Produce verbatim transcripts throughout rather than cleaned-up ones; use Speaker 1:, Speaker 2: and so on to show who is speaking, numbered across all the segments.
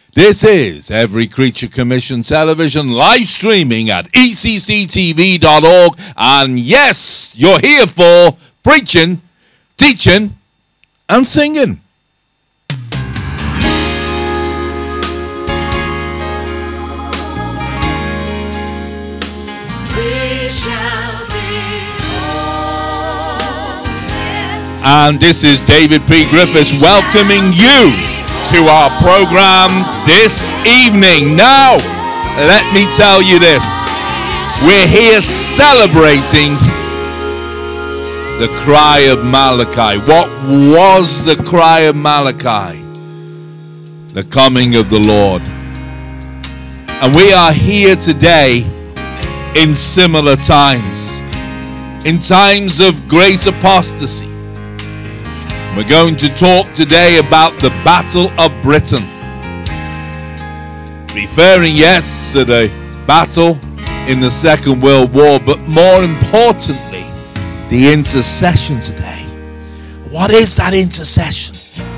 Speaker 1: This is Every Creature Commission Television, live streaming at E C C T V dot org. And yes, you're here for Preachin, Teachin, and Singin. And this is David P. Griffiths welcoming you to our program this evening. Now, let me tell you this. We're here celebrating the cry of Malachi. What was the cry of Malachi? The coming of the Lord. And we are here today in similar times, in times of great apostasy. We're going to talk today about the Battle of Britain, referring, yes, to the battle in the Second World War, but more importantly, the intercession today. What is that intercession?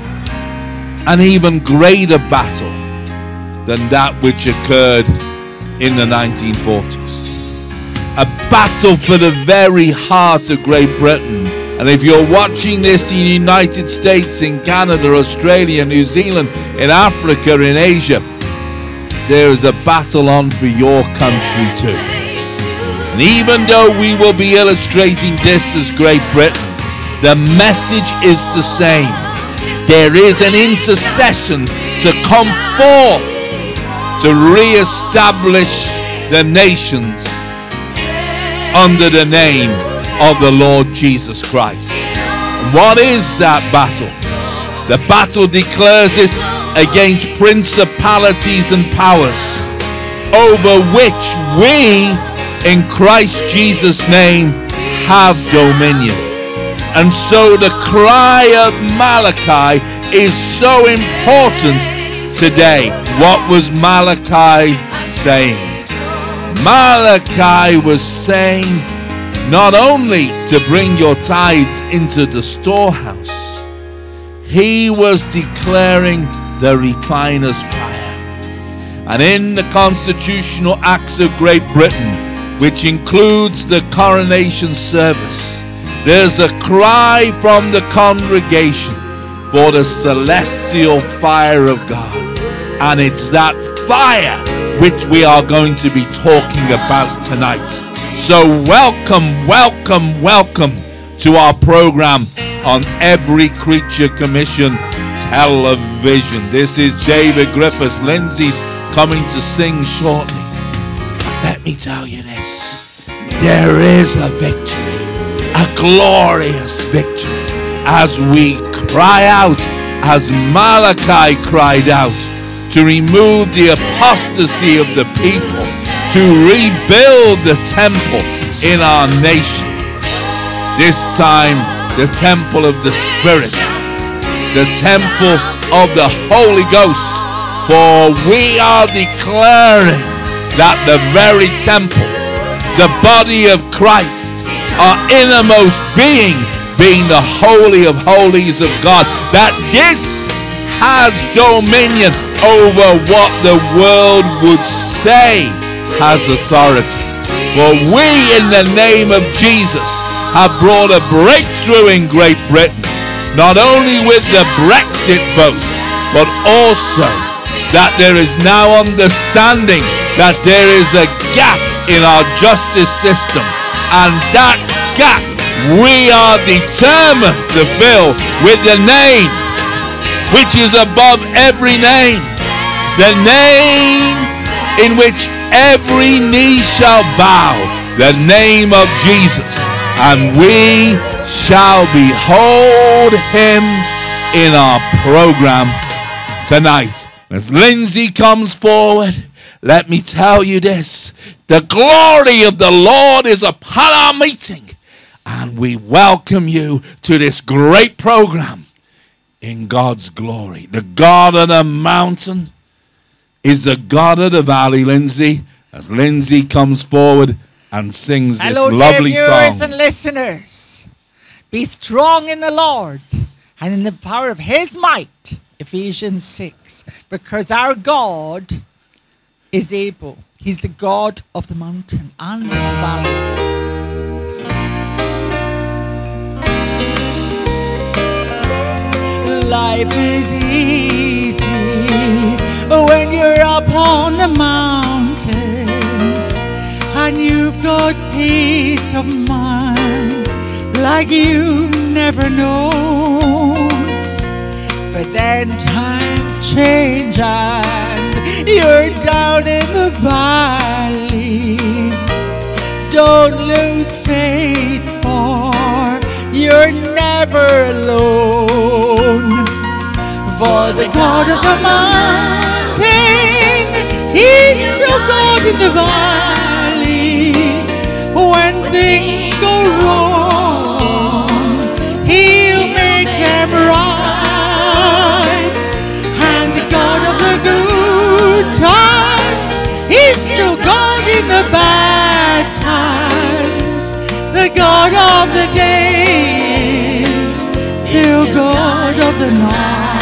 Speaker 1: An even greater battle than that which occurred in the nineteen forties. A battle for the very heart of Great Britain. And if you're watching this in the United States, in Canada, Australia, New Zealand, in Africa, in Asia, there is a battle on for your country too. And even though we will be illustrating this as Great Britain, the message is the same. There is an intercession to come forth to re-establish the nations under the name of the Lord Jesus Christ. And what is that battle? The battle declares this against principalities and powers, over which we in Christ Jesus' name have dominion. And so the cry of Malachi is so important today. What was Malachi saying? Malachi was saying, not only to bring your tithes into the storehouse, he was declaring the refiner's fire. And in the constitutional acts of Great Britain, which includes the coronation service, there's a cry from the congregation for the celestial fire of God. And it's that fire which we are going to be talking about tonight. So welcome, welcome, welcome to our program on Every Creature Commission Television. This is David Griffiths. Lindsay's coming to sing shortly. But let me tell you this. There is a victory, a glorious victory, as we cry out, as Malachi cried out, to remove the apostasy of the people, to rebuild the temple in our nation. This time, the temple of the Spirit, the temple of the Holy Ghost. For we are declaring that the very temple, the body of Christ, our innermost being, being the Holy of Holies of God, that this has dominion over what the world would say has authority. For we in the name of Jesus have brought a breakthrough in Great Britain, not only with the Brexit vote, but also that there is now understanding that there is a gap in our justice system, and that gap we are determined to fill with the name which is above every name, the name in which every knee shall bow, the name of Jesus, and we shall behold him in our program tonight. As Lindsay comes forward, let me tell you this. The glory of the Lord is upon our meeting, and we welcome you to this great program in God's glory. The God of the mountain is the God of the valley, Lindsay, as Lindsay comes forward and sings this
Speaker 2: Hello,
Speaker 1: lovely
Speaker 2: dear
Speaker 1: song.
Speaker 2: viewers and listeners. Be strong in the Lord and in the power of his might Ephesians six. Because our God is able. He's the God of the mountain and the valley. Life is easy when you're up on the mountain and you've got peace of mind like you never known. But then times change and you're down in the valley. Don't lose faith, for you're never alone. For the God of the mountain, He's still God in the valley. When things go wrong, He'll make them right. And the God of the good times, He's still God in the bad times. The God of the days, still God of the night.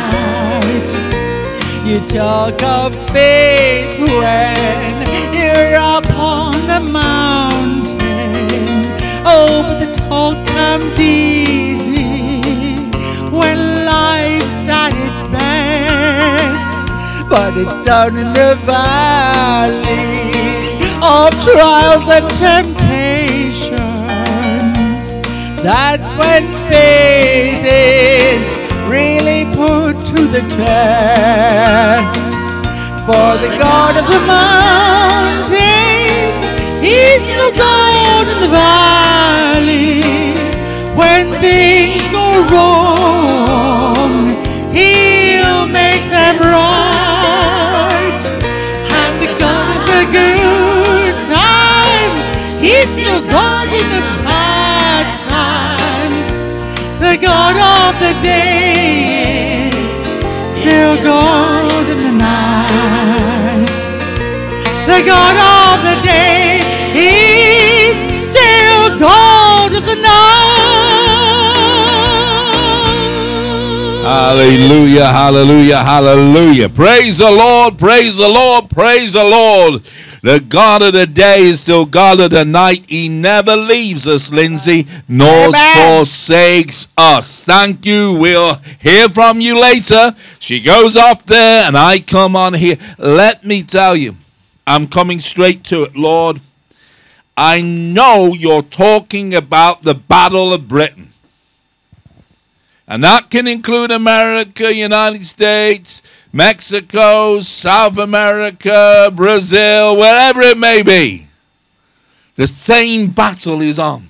Speaker 2: You talk of faith when you're up on the mountain. Oh, but the talk comes easy when life's at its best. But it's down in the valley of trials and temptations. That's when faith is really put to the test. For the God of the mountain, He's still God in the valley. When things go wrong, He'll make them right. And the God of the good times, He's still God in the bad times. The God of the day, still God in the night. The God of the day, He's still God of the night.
Speaker 1: Hallelujah, hallelujah, hallelujah. Praise the Lord, praise the Lord, praise the Lord. The God of the day is still God of the night. He never leaves us, Lindsay, nor
Speaker 2: Amen.
Speaker 1: forsakes us. Thank you. We'll hear from you later. She goes off there and I come on here. Let me tell you, I'm coming straight to it, Lord. I know you're talking about the Battle of Britain. And that can include America, United States, Mexico, South America, Brazil, wherever it may be. The same battle is on.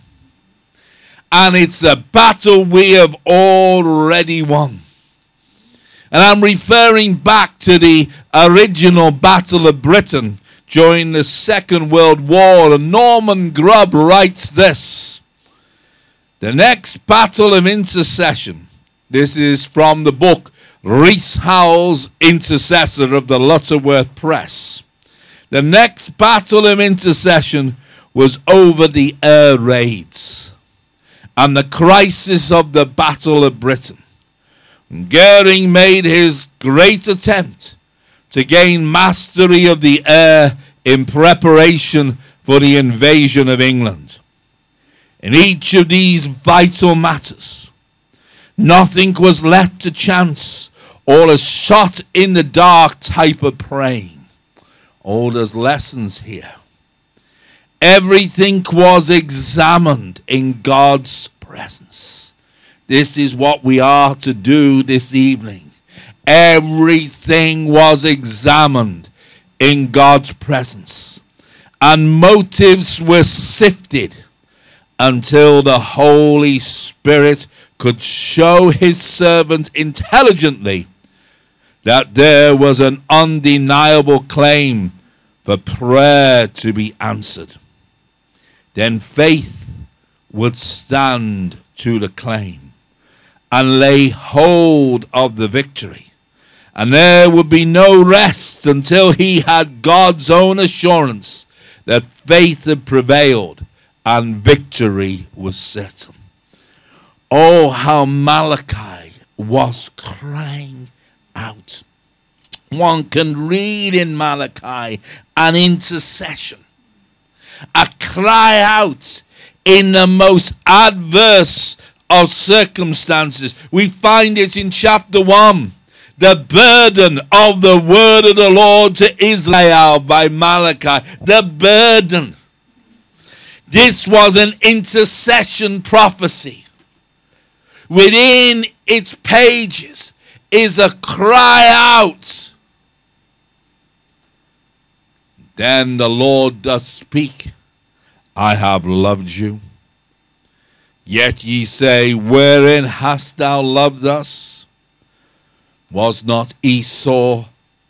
Speaker 1: And it's a battle we have already won. And I'm referring back to the original Battle of Britain during the Second World War. And Norman Grubb writes this: the next battle of intercession. This is from the book Rees Howells, Intercessor of the Lutterworth Press. The next battle of intercession was over the air raids and the crisis of the Battle of Britain. Goering made his great attempt to gain mastery of the air in preparation for the invasion of England. In each of these vital matters, nothing was left to chance or a shot in the dark type of praying. Oh, there's lessons here. Everything was examined in God's presence. This is what we are to do this evening. Everything was examined in God's presence. And motives were sifted until the Holy Spirit could show his servant intelligently that there was an undeniable claim for prayer to be answered. Then faith would stand to the claim and lay hold of the victory. And there would be no rest until he had God's own assurance that faith had prevailed and victory was certain. Oh, how Malachi was crying out. One can read in Malachi an intercession, a cry out in the most adverse of circumstances. We find it in chapter one. The burden of the word of the Lord to Israel by Malachi. The burden. This was an intercession prophecy. Within its pages is a cry out. Then the Lord doth speak. I have loved you. Yet ye say, wherein hast thou loved us? Was not Esau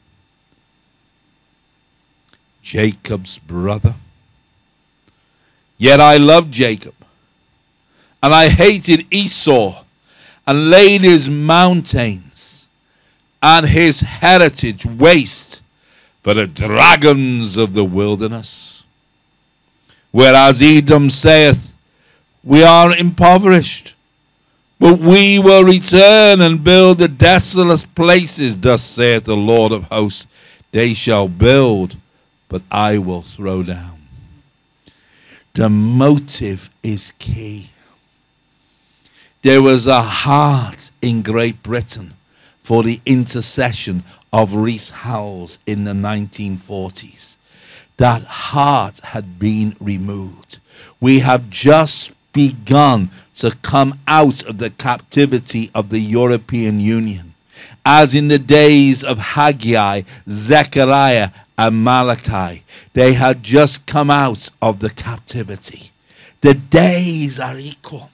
Speaker 1: Jacob's brother? Yet I loved Jacob, and I hated Esau, and laid his mountains and his heritage waste for the dragons of the wilderness. Whereas Edom saith, we are impoverished, but we will return and build the desolate places. Thus saith the Lord of hosts, they shall build, but I will throw down. The motive is key. There was a heart in Great Britain for the intercession of Rees Howells in the nineteen forties. That heart had been removed. We have just begun to come out of the captivity of the European Union. As in the days of Haggai, Zechariah, and Malachi, they had just come out of the captivity. The days are equal.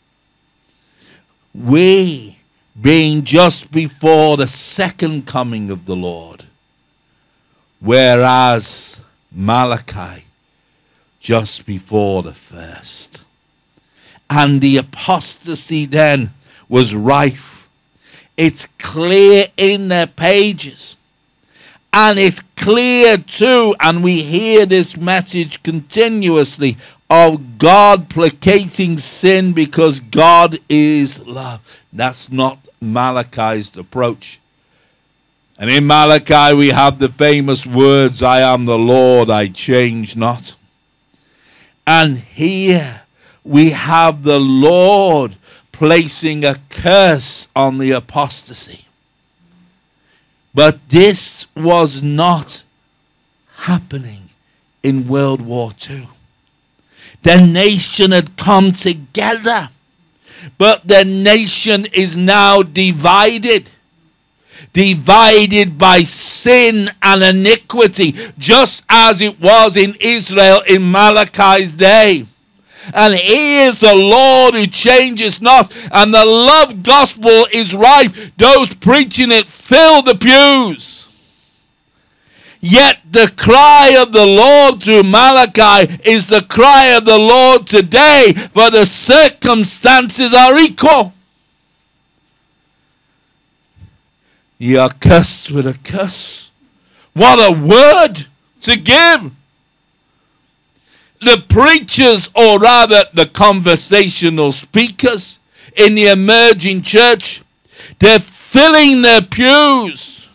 Speaker 1: We, being just before the second coming of the Lord, whereas Malachi, just before the first. And the apostasy then was rife. It's clear in their pages. And it's clear too, and we hear this message continuously, of God placating sin because God is love. That's not Malachi's approach. And in Malachi we have the famous words, I am the Lord, I change not. And here we have the Lord placing a curse on the apostasy. But this was not happening in World War Two. The nation had come together, but the nation is now divided. Divided by sin and iniquity, just as it was in Israel in Malachi's day. And he is the Lord who changes not, and the love gospel is rife. Those preaching it fill the pews. Yet the cry of the Lord through Malachi is the cry of the Lord today, for the circumstances are equal. Ye are cursed with a curse. What a word to give. The preachers, or rather the conversational speakers in the emerging church, they're filling their pews,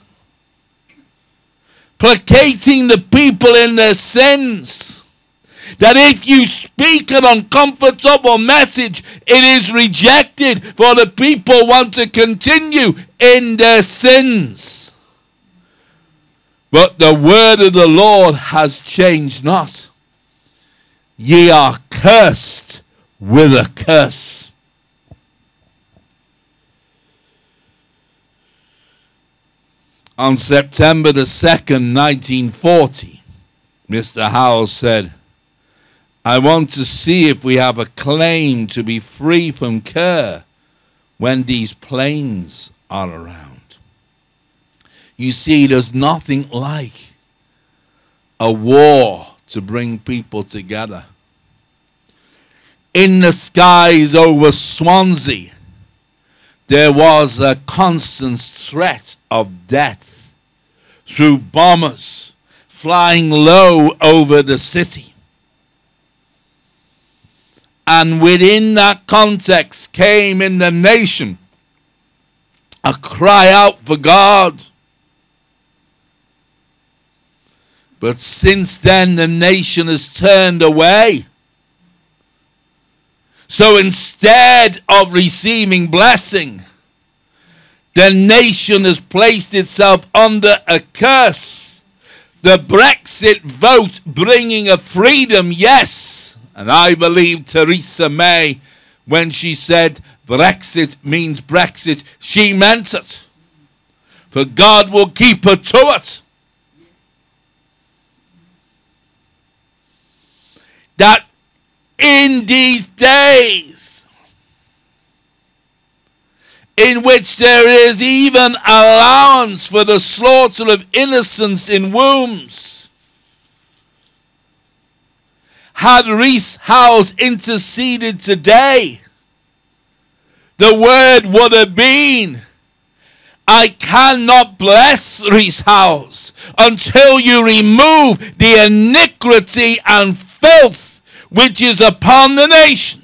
Speaker 1: placating the people in their sins. That if you speak an uncomfortable message, it is rejected, for the people want to continue in their sins. But the word of the Lord has changed not. Ye are cursed with a curse. On September the second, nineteen forty, Mister Howells said, I want to see if we have a claim to be free from care when these planes are around. You see, there's nothing like a war to bring people together. In the skies over Swansea, there was a constant threat of death through bombers flying low over the city. And within that context came in the nation a cry out for God. But since then, the nation has turned away. So instead of receiving blessing, the nation has placed itself under a curse. The Brexit vote bringing a freedom, yes. And I believe Theresa May, when she said Brexit means Brexit, she meant it. For God will keep her to it. That in these days, in which there is even allowance for the slaughter of innocents in wombs, had Rees Howells interceded today, the word would have been, I cannot bless Rees Howells until you remove the iniquity and filth which is upon the nation.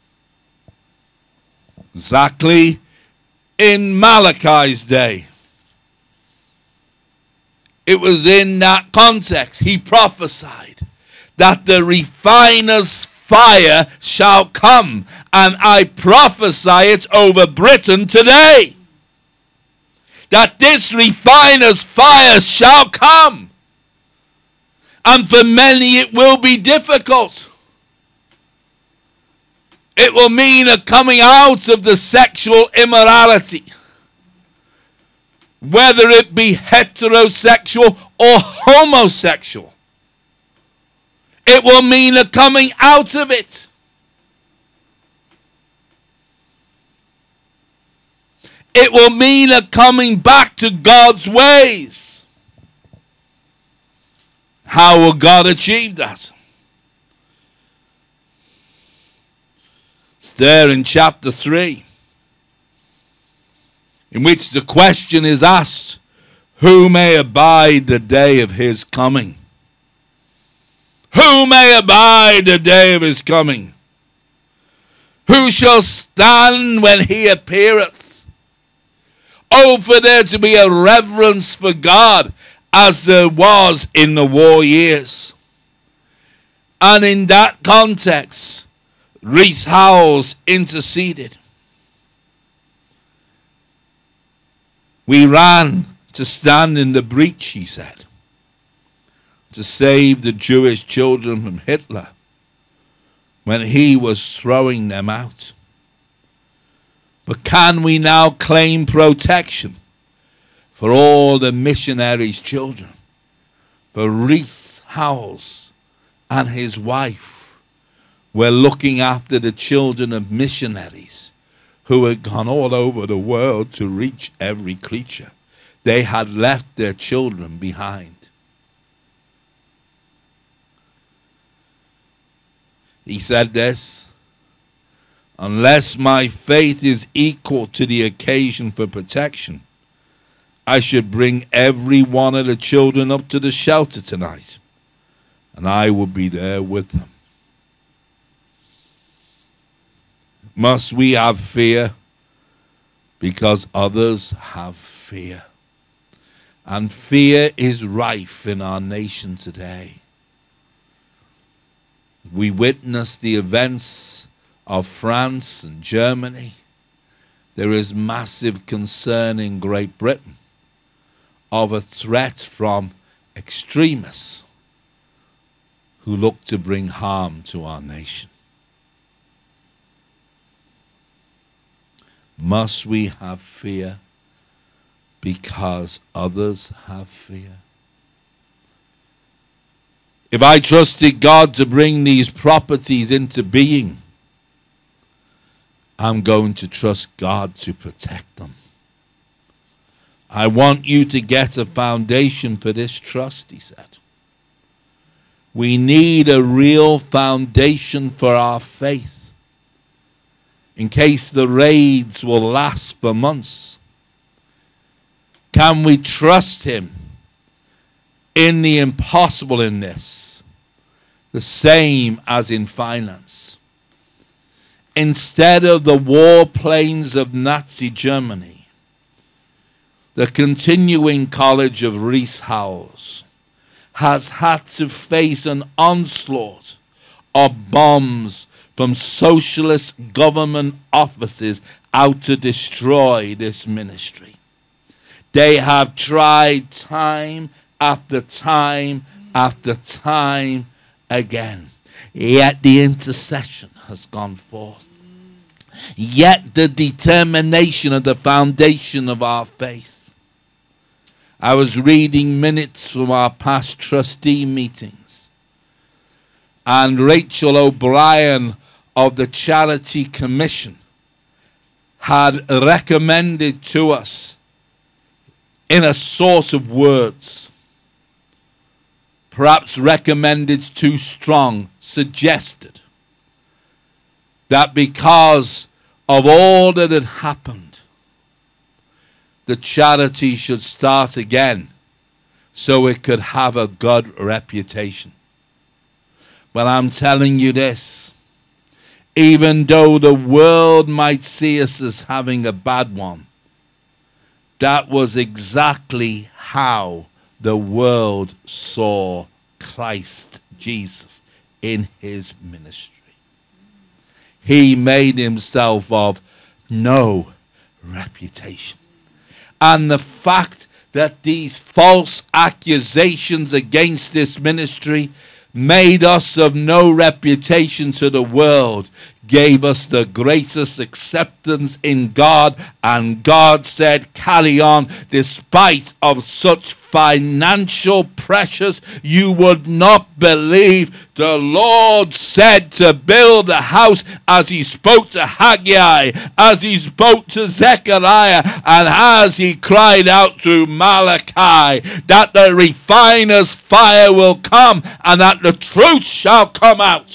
Speaker 1: Exactly in Malachi's day. It was in that context he prophesied that the refiner's fire shall come, and I prophesy it over Britain today. That this refiner's fire shall come. And for many it will be difficult. It will mean a coming out of the sexual immorality, whether it be heterosexual or homosexual. It will mean a coming out of it. It will mean a coming back to God's ways. How will God achieve that? It's there in chapter three, in which the question is asked, who may abide the day of his coming? Who may abide the day of his coming? Who shall stand when he appeareth? Oh, for there to be a reverence for God as there was in the war years. And in that context, Rees Howells interceded. We ran to stand in the breach, he said, to save the Jewish children from Hitler when he was throwing them out. But can we now claim protection for all the missionaries' children? For Rees Howells and his wife were looking after the children of missionaries who had gone all over the world to reach every creature. They had left their children behind. He said this, unless my faith is equal to the occasion for protection, I should bring every one of the children up to the shelter tonight, and I will be there with them. Must we have fear? Because others have fear. And fear is rife in our nation today. We witness the events of France and Germany. There is massive concern in Great Britain of a threat from extremists who look to bring harm to our nation. Must we have fear because others have fear? If I trusted God to bring these properties into being, I'm going to trust God to protect them. I want you to get a foundation for this trust, he said. We need a real foundation for our faith, in case the raids will last for months. Can we trust him in the impossible in this? The same as in finance. Instead of the warplanes of Nazi Germany, the continuing college of Rees Howells has had to face an onslaught of bombs from socialist government offices out to destroy this ministry. They have tried time after time after time again. Yet the intercession has gone forth. Yet the determination of the foundation of our faith. I was reading minutes from our past trustee meetings, and Rachel O'Brien of the Charity Commission had recommended to us, in a sort of words, perhaps recommended too strong, suggested that because of all that had happened, the charity should start again so it could have a good reputation. But I'm telling you this, even though the world might see us as having a bad one, that was exactly how the world saw Christ Jesus in his ministry. He made himself of no reputation. And the fact that these false accusations against this ministry made us of no reputation to the world gave us the greatest acceptance in God, and God said, carry on despite of such financial pressures you would not believe. The Lord said to build a house as he spoke to Haggai, as he spoke to Zechariah, and as he cried out through Malachi, that the refiner's fire will come and that the truth shall come out.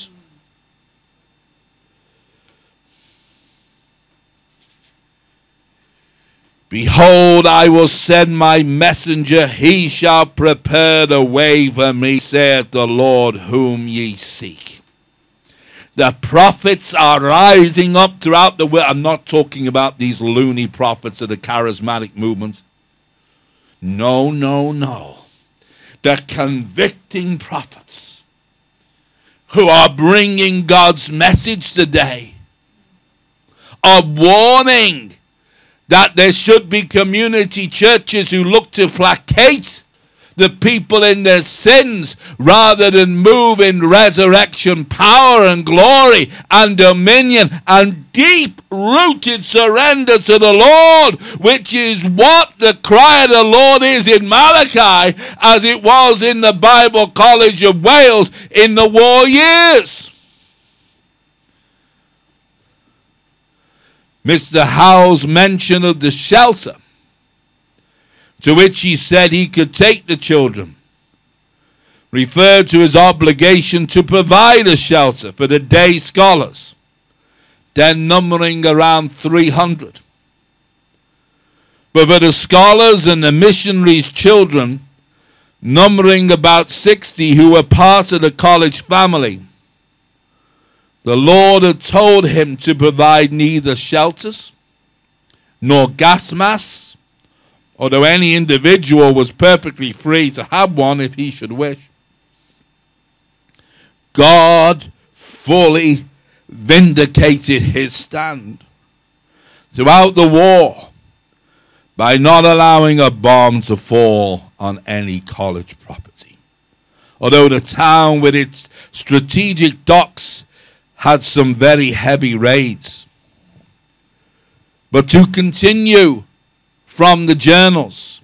Speaker 1: Behold, I will send my messenger, he shall prepare the way for me, saith the Lord whom ye seek. The prophets are rising up throughout the world. I'm not talking about these loony prophets of the charismatic movements. No, no, no. The convicting prophets who are bringing God's message today of warning that there should be community churches who look to placate the people in their sins rather than move in resurrection power and glory and dominion and deep-rooted surrender to the Lord, which is what the cry of the Lord is in Malachi, as it was in the Bible College of Wales in the war years. Mister Howells' mention of the shelter, to which he said he could take the children, referred to his obligation to provide a shelter for the day scholars, then numbering around three hundred. But for the scholars and the missionaries' children, numbering about sixty who were part of the college family, the Lord had told him to provide neither shelters nor gas masks, although any individual was perfectly free to have one if he should wish. God fully vindicated his stand throughout the war by not allowing a bomb to fall on any college property. Although the town with its strategic docks had some very heavy raids. But to continue from the journals,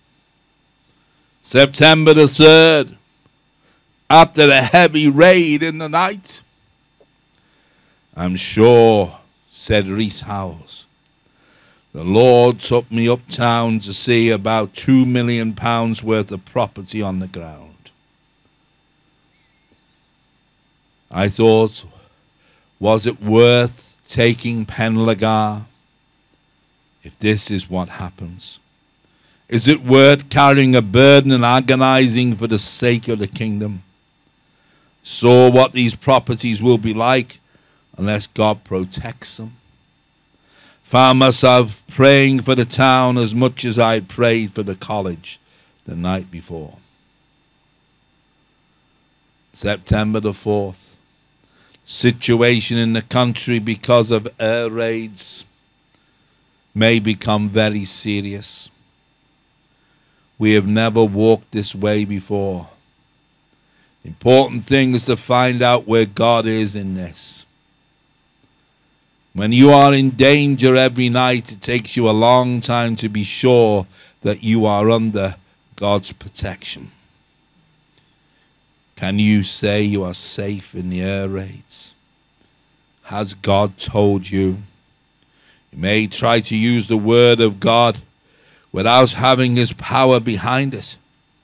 Speaker 1: September the third, after the heavy raid in the night, I'm sure, said Rees Howells, the Lord took me uptown to see about two million pounds worth of property on the ground. I thought, was it worth taking Penlagar if this is what happens? Is it worth carrying a burden and agonizing for the sake of the kingdom? Saw what these properties will be like unless God protects them. Found myself praying for the town as much as I had prayed for the college the night before. September the fourth. Situation in the country because of air raids may become very serious. We have never walked this way before. Important thing is to find out where God is in this. When you are in danger every night, it takes you a long time to be sure that you are under God's protection. Can you say you are safe in the air raids? Has God told you? You may try to use the word of God without having his power behind it.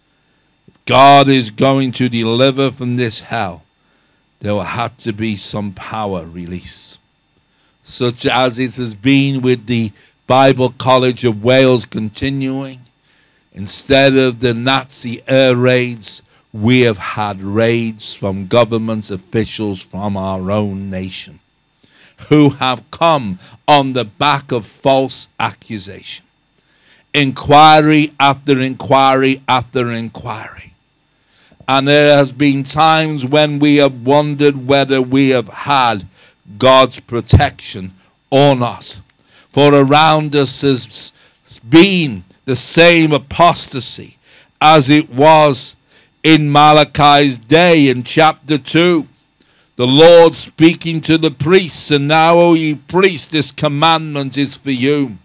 Speaker 1: If God is going to deliver from this hell, there will have to be some power release, such as it has been with the Bible College of Wales continuing. Instead of the Nazi air raids, we have had raids from government officials from our own nation who have come on the back of false accusation. Inquiry after inquiry after inquiry. And there has been times when we have wondered whether we have had God's protection or not. For around us has been the same apostasy as it was in Malachi's day in chapter two. The Lord speaking to the priests, and now, O ye priests, this commandment is for you.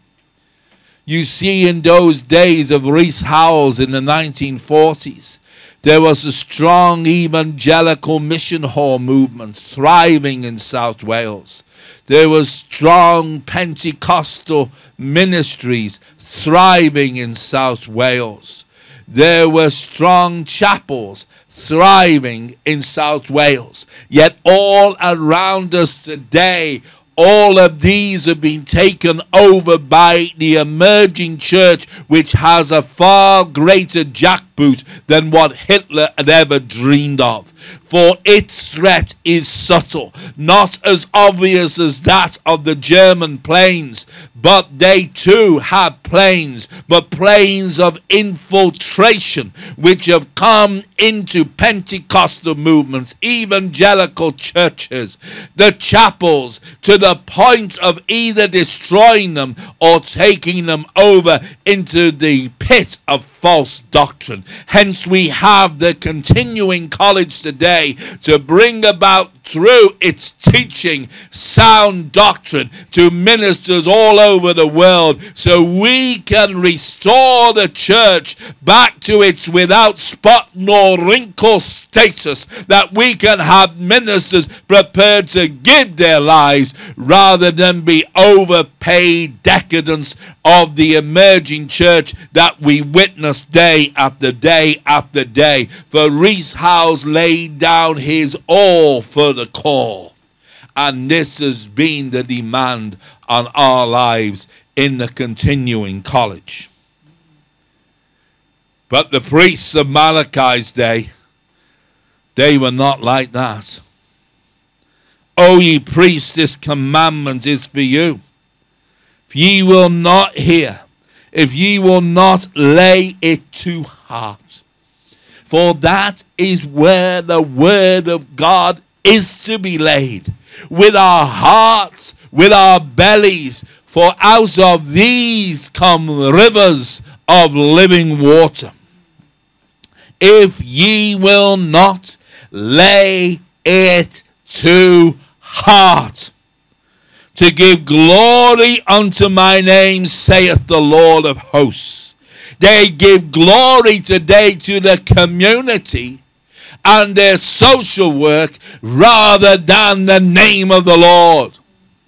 Speaker 1: You see, in those days of Rees Howells in the nineteen forties, there was a strong evangelical mission hall movement thriving in South Wales. There was strong Pentecostal ministries thriving in South Wales. There were strong chapels thriving in South Wales. Yet all around us today, all of these have been taken over by the emerging church, which has a far greater jackboot than what Hitler had ever dreamed of. For its threat is subtle, not as obvious as that of the German planes, but they too have planes, but planes of infiltration, which have come into Pentecostal movements, evangelical churches, the chapels, to the point of either destroying them or taking them over into the pit of false doctrine. Hence we have the continuing college today to bring about through its teaching sound doctrine to ministers all over the world, so we can restore the church back to its without spot nor wrinkle status, that we can have ministers prepared to give their lives rather than be overpaid decadents of the emerging church that we witness day after day after day. For Rees Howells laid down his all for the call, and this has been the demand on our lives in the continuing college. But the priests of Malachi's day, they were not like that. O ye priests, this commandment is for you. If ye will not hear, if ye will not lay it to heart, for that is where the word of God is to be laid, with our hearts, with our bellies, for out of these come rivers of living water. If ye will not lay it to heart, to give glory unto my name, saith the Lord of hosts. They give glory today to the community and their social work rather than the name of the Lord.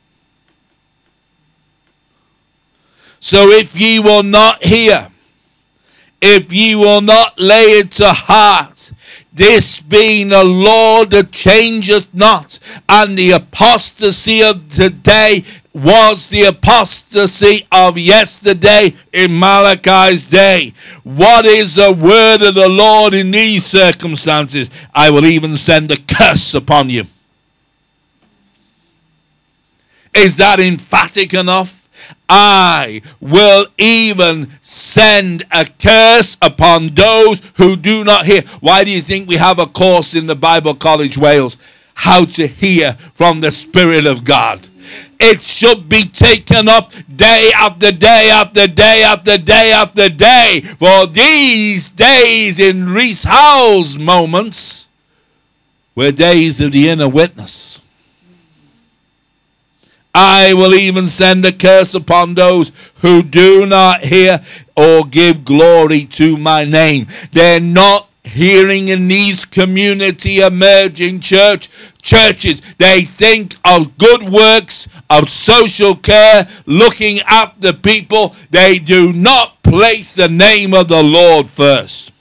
Speaker 1: So if ye will not hear, if ye will not lay it to heart, this being a law that changeth not, and the apostasy of today was the apostasy of yesterday in Malachi's day. What is the word of the Lord in these circumstances? I will even send a curse upon you. Is that emphatic enough? I will even send a curse upon those who do not hear. Why do you think we have a course in the Bible College Wales? How to hear from the Spirit of God. It should be taken up day after day after day after day after day. For these days in Rees Howells moments were days of the inner witness. I will even send a curse upon those who do not hear or give glory to my name. They're not hearing in these community emerging church churches. They think of good works, of social care, looking after people. They do not place the name of the Lord first.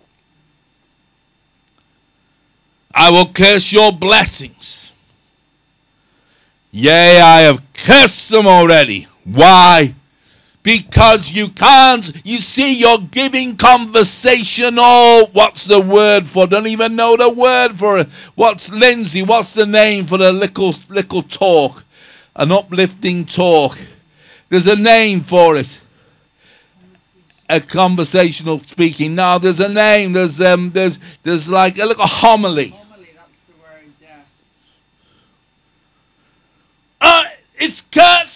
Speaker 1: I will curse your blessings. Yea, I have cursed them already. Why? Because you can't, you see, you're giving conversational, what's the word for, don't even know the word for it. What's Lindsay, what's the name for the little, little talk? An uplifting talk. There's a name for it. A conversational speaking. No, there's a name, there's, um, there's, there's like a little homily.
Speaker 2: Homily, that's the word, yeah.
Speaker 1: Uh, it's cursed.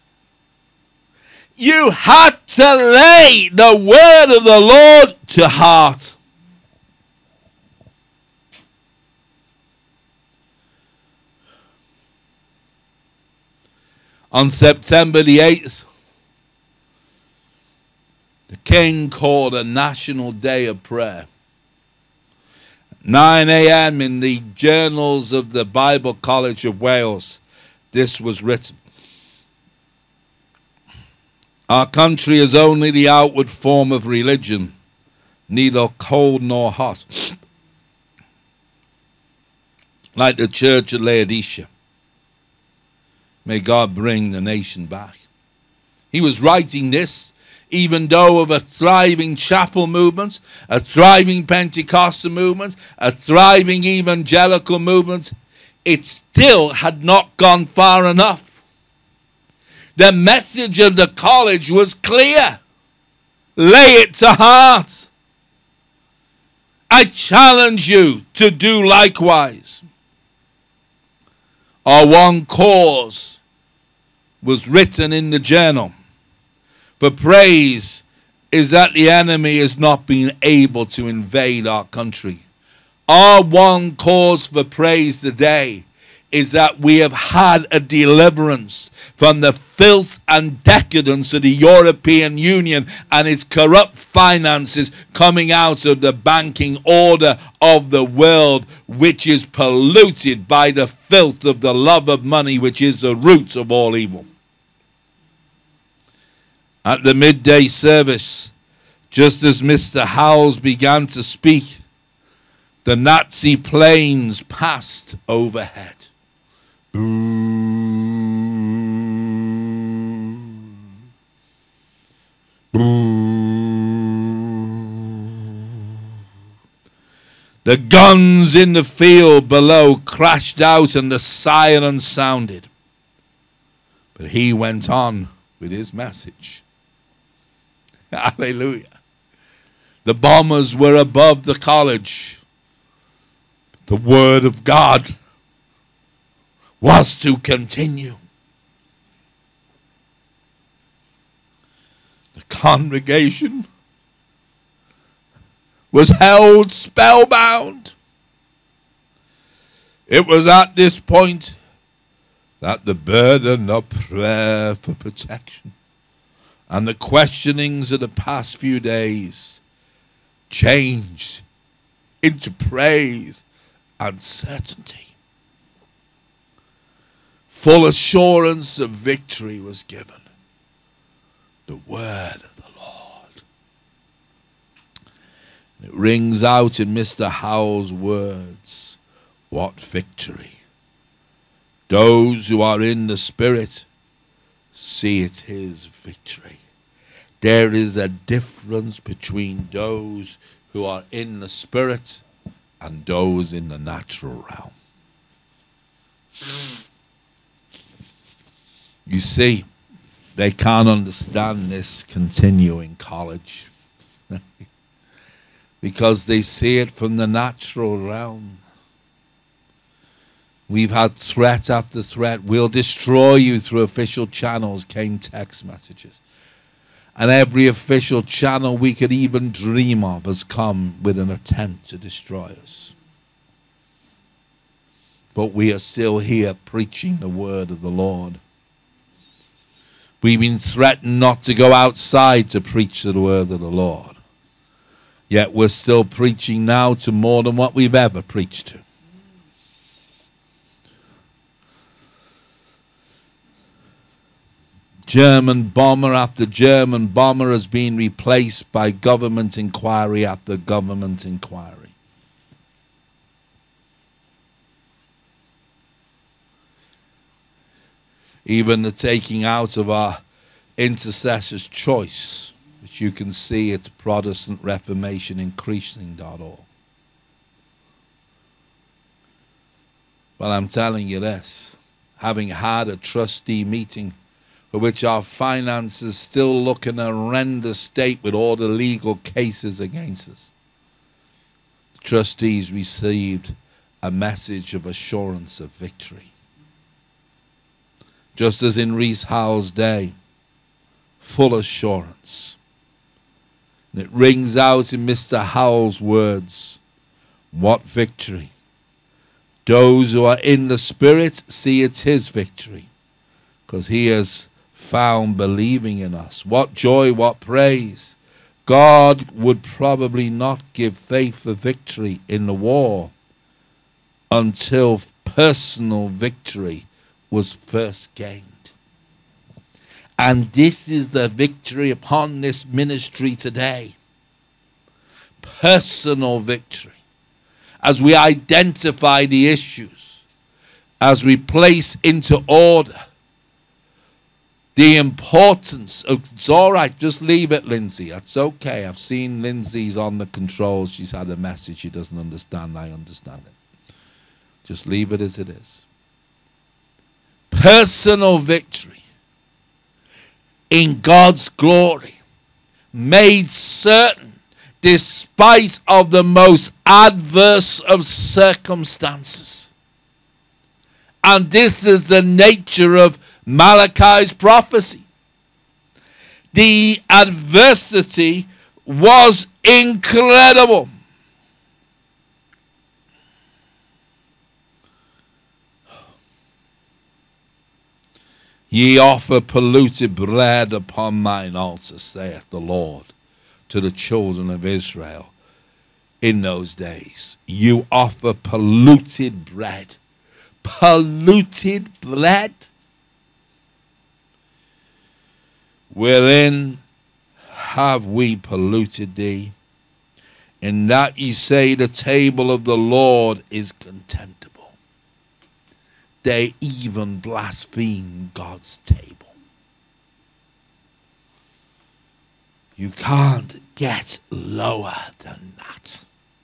Speaker 1: You had to lay the word of the Lord to heart. On September the eighth, the King called a national day of prayer. nine a m in the journals of the Bible College of Wales, this was written. Our country is only the outward form of religion, neither cold nor hot, like the church at Laodicea. May God bring the nation back. He was writing this even though of a thriving chapel movement, a thriving Pentecostal movement, a thriving evangelical movement. It still had not gone far enough. The message of the college was clear. Lay it to heart. I challenge you to do likewise. Our one cause was written in the journal. For praise is that the enemy has not been able to invade our country. Our one cause for praise today is that we have had a deliverance from the filth and decadence of the European Union and its corrupt finances coming out of the banking order of the world, which is polluted by the filth of the love of money, which is the root of all evil. At the midday service, just as Mister Howells began to speak, the Nazi planes passed overhead. Boo. The guns in the field below crashed out and the siren sounded. But he went on with his message. Hallelujah. The bombers were above the college. The word of God was to continue. The congregation was held spellbound. It was at this point that the burden of prayer for protection and the questionings of the past few days changed into praise and certainty. Full assurance of victory was given. The word of the Lord. It rings out in Mister Howells' words. What victory! Those who are in the Spirit see it is victory. There is a difference between those who are in the Spirit and those in the natural realm. You see, They can't understand this continuing college because they see it from the natural realm. We've had threat after threat. We'll destroy you through official channels, came text messages. And every official channel we could even dream of has come with an attempt to destroy us. But we are still here preaching the word of the Lord. We've been threatened not to go outside to preach the word of the Lord. Yet we're still preaching now to more than what we've ever preached to. German bomber after German bomber has been replaced by government inquiry after government inquiry. Even the taking out of our intercessor's choice, which you can see at Protestant Reformation Increasing dot org. Well, I'm telling you this, having had a trustee meeting for which our finances still look in a horrendous state with all the legal cases against us, the trustees received a message of assurance of victory. Just as in Rees Howells' day, full assurance. And it rings out in Mister Howells' words, what victory? Those who are in the Spirit see it's his victory, because he has found believing in us. What joy, what praise. God would probably not give faith the victory in the war until personal victory was first gained. And this is the victory upon this ministry today. Personal victory. As we identify the issues, as we place into order the importance of, it's all right, just leave it, Lindsay. That's okay. I've seen Lindsay's on the controls. She's had a message she doesn't understand. I understand it. Just leave it as it is. Personal victory in God's glory, made certain despite of the most adverse of circumstances. And this is the nature of Malachi's prophecy. The adversity was incredible. Ye offer polluted bread upon mine altar, saith the Lord to the children of Israel in those days. You offer polluted bread. Polluted bread? Wherein have we polluted thee? In that ye say the table of the Lord is contemptible. They even blaspheme God's table. You can't get lower than that.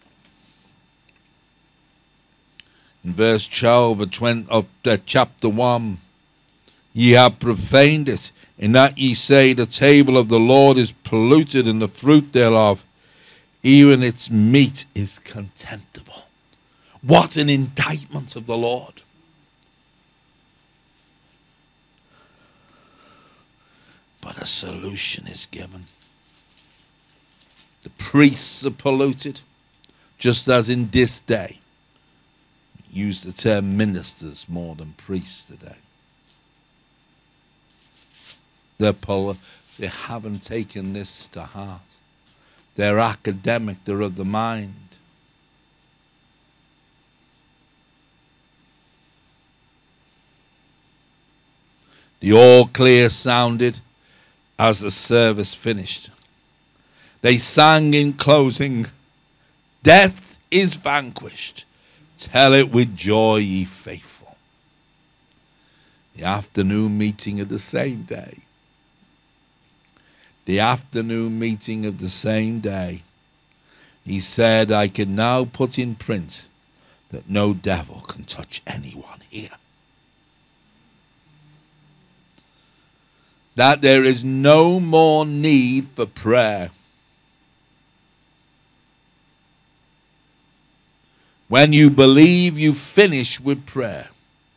Speaker 1: In verse twelve of, twenty, of uh, chapter one, ye have profaned it, in that ye say the table of the Lord is polluted, and the fruit thereof, even its meat, is contemptible. What an indictment of the Lord. But a solution is given. The priests are polluted, just as in this day. We use the term ministers more than priests today. They're pol- they haven't taken this to heart. They're academic, they're of the mind. The all clear sounded as the service finished. They sang in closing, death is vanquished. Tell it with joy, ye faithful. The afternoon meeting of the same day. The afternoon meeting of the same day. He said, I can now put in print that no devil can touch anyone here. that there is no more need for prayer. When you believe, you finish with prayer.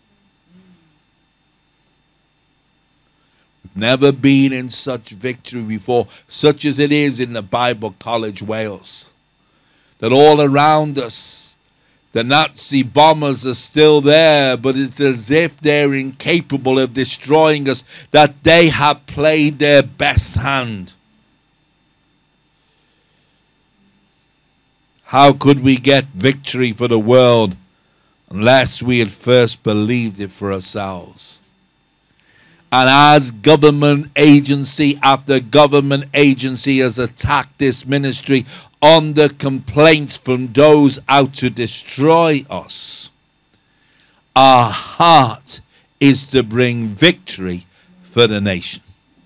Speaker 1: We've never been in such victory before, such as it is in the Bible College, Wales. That all around us, the Nazi bombers are still there, but it's as if they're incapable of destroying us, that they have played their best hand. How could we get victory for the world unless we had first believed it for ourselves? And as government agency after government agency has attacked this ministry under complaints from those out to destroy us, our heart is to bring victory for the nation.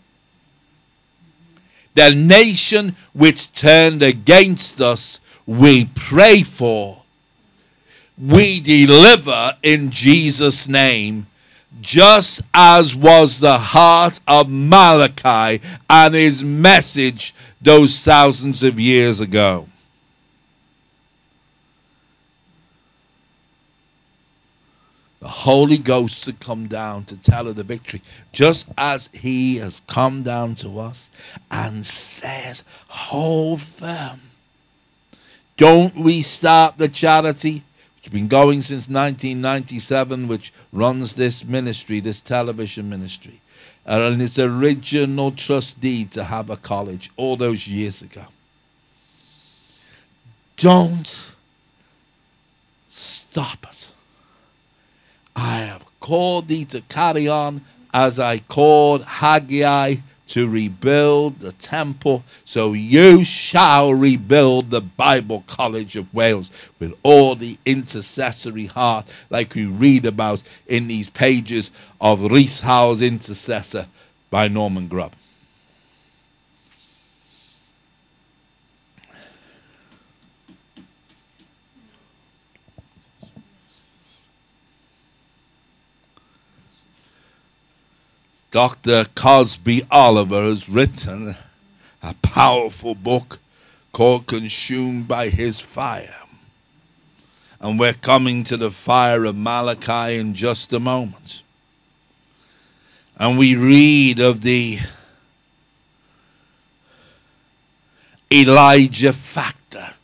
Speaker 1: The nation which turned against us, we pray for, we deliver in Jesus' name, just as was the heart of Malachi and his message those thousands of years ago. The Holy Ghost had come down to tell of the victory, just as he has come down to us and says, hold firm. Don't restart the charity, which has been going since nineteen ninety-seven, which runs this ministry, this television ministry. And its original trustee to have a college all those years ago. Don't stop it. I have called thee to carry on as I called Haggai to rebuild the temple, so you shall rebuild the Bible College of Wales with all the intercessory heart, like we read about in these pages of Rees Howells' Intercessor by Norman Grubb. Doctor Cosby Oliver has written a powerful book called Consumed by His Fire. And we're coming to the fire of Malachi in just a moment. And we read of the Elijah factor,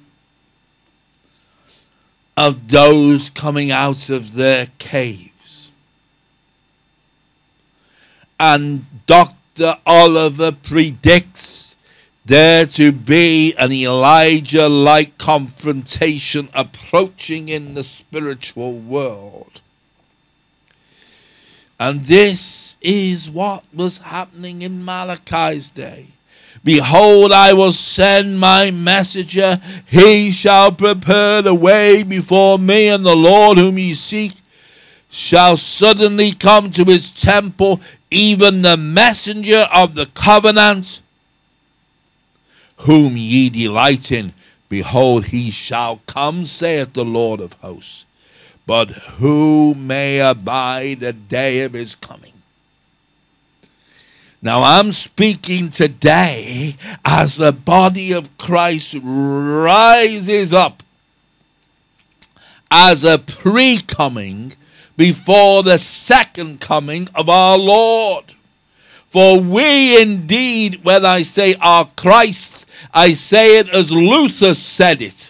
Speaker 1: of those coming out of their caves. And Doctor Oliver predicts there to be an Elijah-like confrontation approaching in the spiritual world. And this is what was happening in Malachi's day. Behold, I will send my messenger. He shall prepare the way before me, and the Lord whom ye seek shall suddenly come to his temple, even the messenger of the covenant, whom ye delight in. Behold, he shall come, saith the Lord of hosts. But who may abide the day of his coming? Now I'm speaking today as the body of Christ rises up as a pre-coming before the second coming of our Lord. For we indeed, when I say are Christ's, I say it as Luther said it.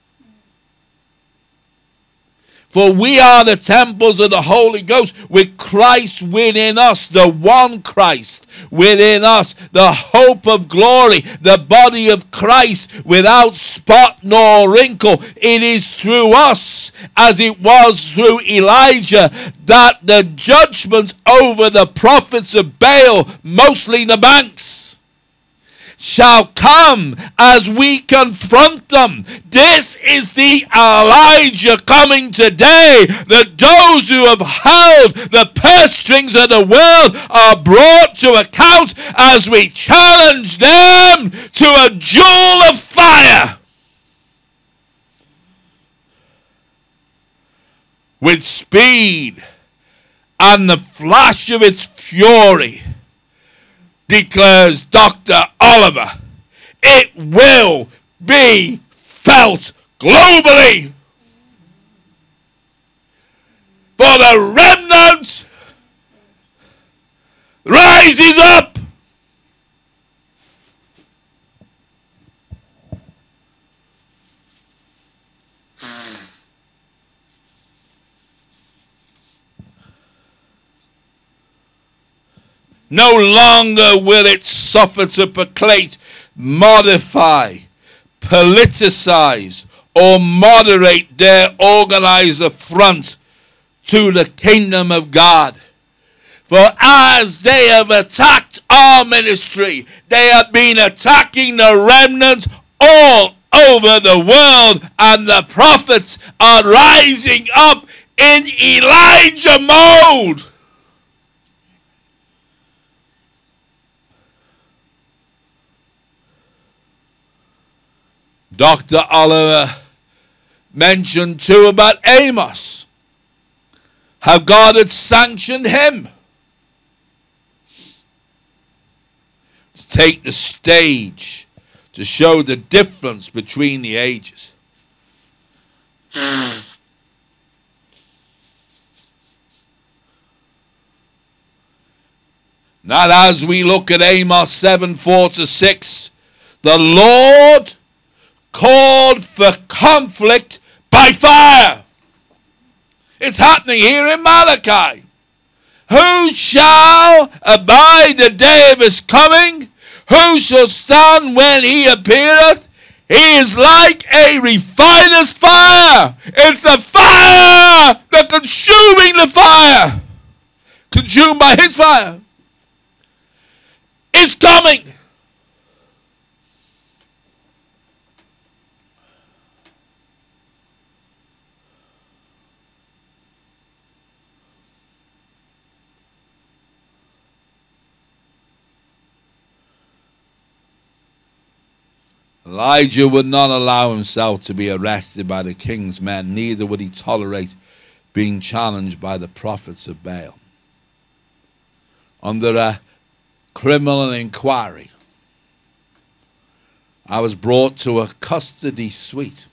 Speaker 1: For we are the temples of the Holy Ghost, with Christ within us, the one Christ within us, the hope of glory, the body of Christ without spot nor wrinkle. It is through us, as it was through Elijah, that the judgment over the prophets of Baal, mostly the banks, shall come as we confront them. This is the Elijah coming today, that those who have held the purse strings of the world are brought to account as we challenge them to a duel of fire with speed and the flash of its fury. declares Doctor Oliver, it will be felt globally. For the remnant rises up. No longer will it suffer to placate, modify, politicize, or moderate their organized affront to the kingdom of God. For as they have attacked our ministry, they have been attacking the remnant all over the world, and the prophets are rising up in Elijah mode. Doctor Oliver mentioned too about Amos, how God had sanctioned him to take the stage to show the difference between the ages. Now as we look at Amos seven, four to six, the Lord called for conflict by fire. It's happening here in Malachi. Who shall abide the day of his coming? Who shall stand when he appeareth? He is like a refiner's fire. It's the fire, the consuming the fire, consumed by his fire. It's coming. Elijah would not allow himself to be arrested by the king's men, neither would he tolerate being challenged by the prophets of Baal. Under a criminal inquiry, I was brought to a custody suite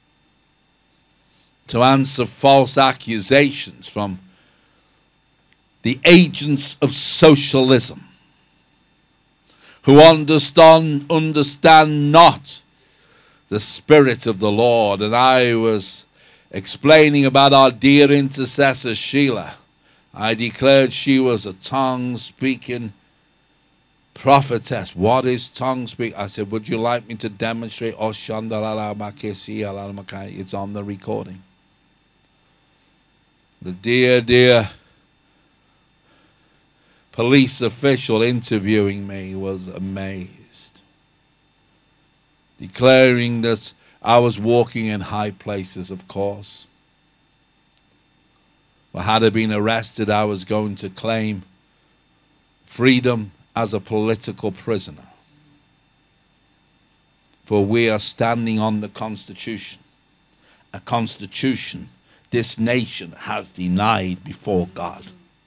Speaker 1: to answer false accusations from the agents of socialism, who understand, understand not the Spirit of the Lord. And I was explaining about our dear intercessor Sheila. I declared she was a tongue-speaking prophetess. What is tongue-speak? I said, would you like me to demonstrate? It's on the recording. The dear, dear police official interviewing me was amazed, declaring that I was walking in high places, of course. But had I been arrested, I was going to claim freedom as a political prisoner. For we are standing on the Constitution, a Constitution this nation has denied before God.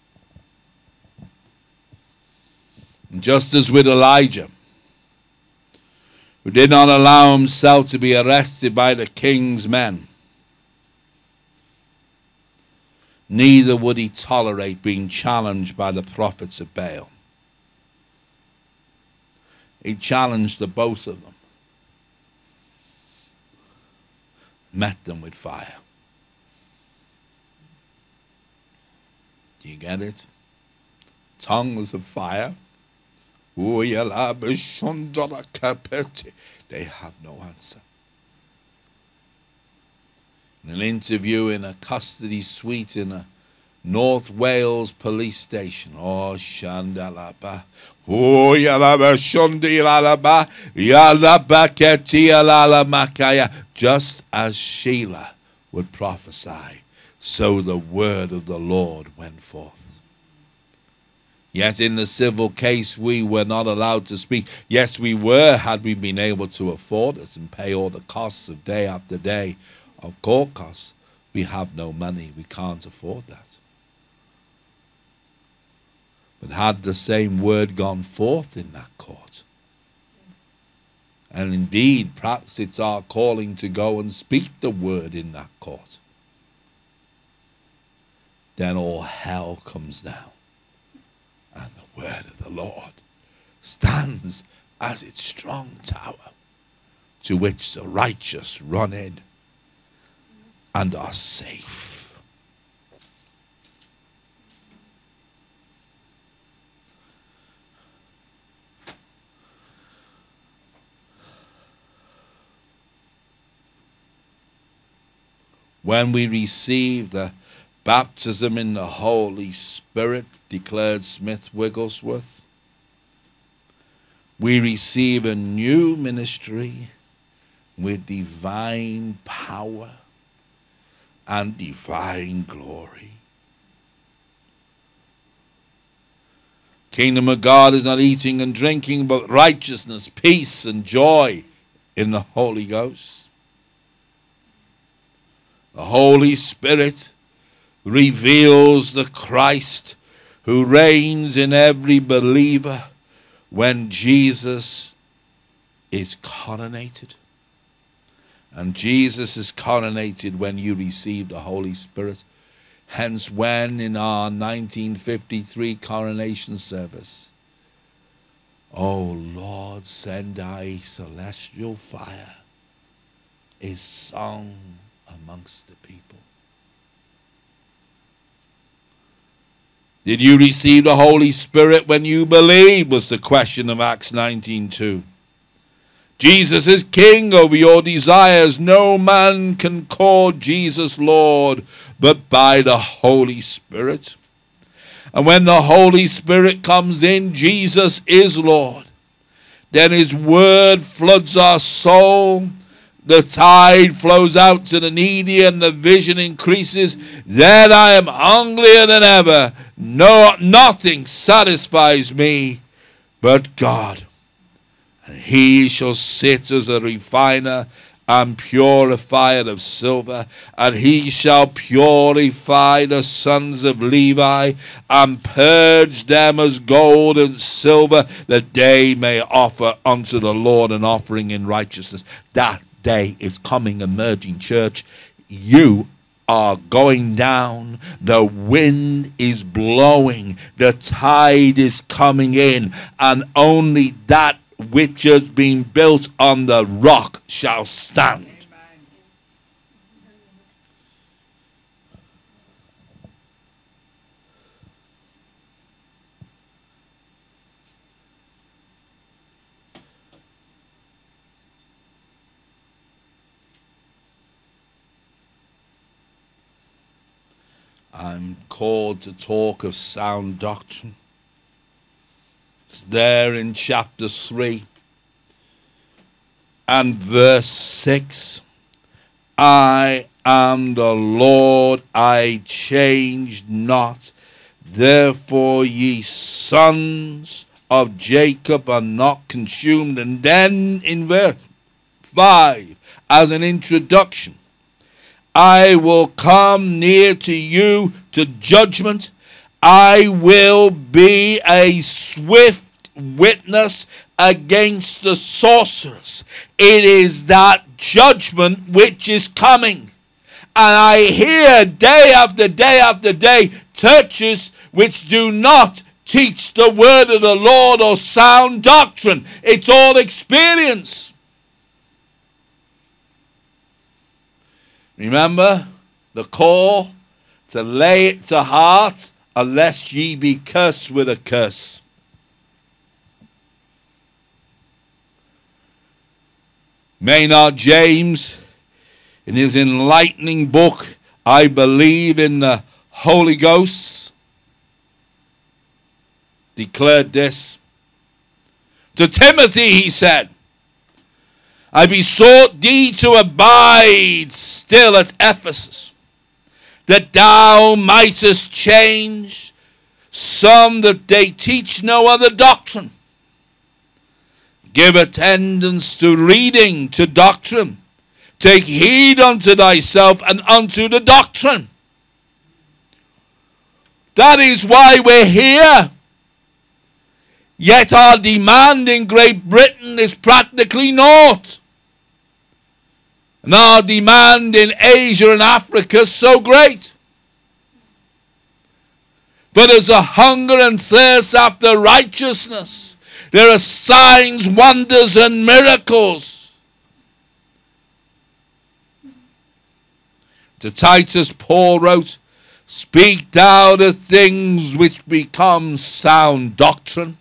Speaker 1: And just as with Elijah, who did not allow himself to be arrested by the king's men, neither would he tolerate being challenged by the prophets of Baal. He challenged the both of them, met them with fire. Do you get it? Tongues of fire. They have no answer. In an interview in a custody suite in a North Wales police station. Oh, Shandalaba. Oh, Yalaba Shundilalaba. Yalaba Ketialala Makaya. Just as Sheila would prophesy, so the word of the Lord went forth. Yes, in the civil case, we were not allowed to speak. Yes, we were, had we been able to afford it and pay all the costs of day after day of court costs. We have no money. We can't afford that. But had the same word gone forth in that court, and indeed perhaps it's our calling to go and speak the word in that court, then all hell comes down, and the word of the Lord stands as its strong tower, to which the righteous run in and are safe. When we receive the baptism in the Holy Spirit, declared Smith Wigglesworth, we receive a new ministry with divine power and divine glory. Kingdom of God is not eating and drinking, but righteousness, peace, and joy in the Holy Ghost. The Holy Spirit reveals the Christ who reigns in every believer when Jesus is coronated. And Jesus is coronated when you receive the Holy Spirit. Hence, when in our nineteen fifty-three coronation service, "O Lord, send thy celestial fire," is sung amongst the people. Did you receive the Holy Spirit when you believed, was the question of Acts nineteen two. Jesus is king over your desires. No man can call Jesus Lord but by the Holy Spirit. And when the Holy Spirit comes in, Jesus is Lord. Then his word floods our soul. The tide flows out to the needy and the vision increases. Then I am hungrier than ever. No, nothing satisfies me but God. And he shall sit as a refiner and purifier of silver. And he shall purify the sons of Levi and purge them as gold and silver, that they may offer unto the Lord an offering in righteousness. That day is coming, emerging church. You are going down. The wind is blowing. The tide is coming in. And only that which has been built on the rock shall stand. I'm called to talk of sound doctrine. It's there in chapter three and verse six. I am the Lord, I change not. Therefore ye sons of Jacob are not consumed. And then in verse five, as an introduction, I will come near to you to judgment. I will be a swift witness against the sorcerers. It is that judgment which is coming. And I hear day after day after day churches which do not teach the word of the Lord or sound doctrine. It's all experience. Remember the call to lay it to heart, unless ye be cursed with a curse. Maynard James, in his enlightening book, I Believe in the Holy Ghost, declared this. To Timothy he said, I besought thee to abide still at Ephesus, that thou mightest change some that they teach no other doctrine. Give attendance to reading, to doctrine. Take heed unto thyself and unto the doctrine. That is why we're here. Yet our demand in Great Britain is practically naught. And our demand in Asia and Africa is so great. For there's a hunger and thirst after righteousness. There are signs, wonders, and miracles. To Titus, Paul wrote, "Speak thou the things which become sound doctrine."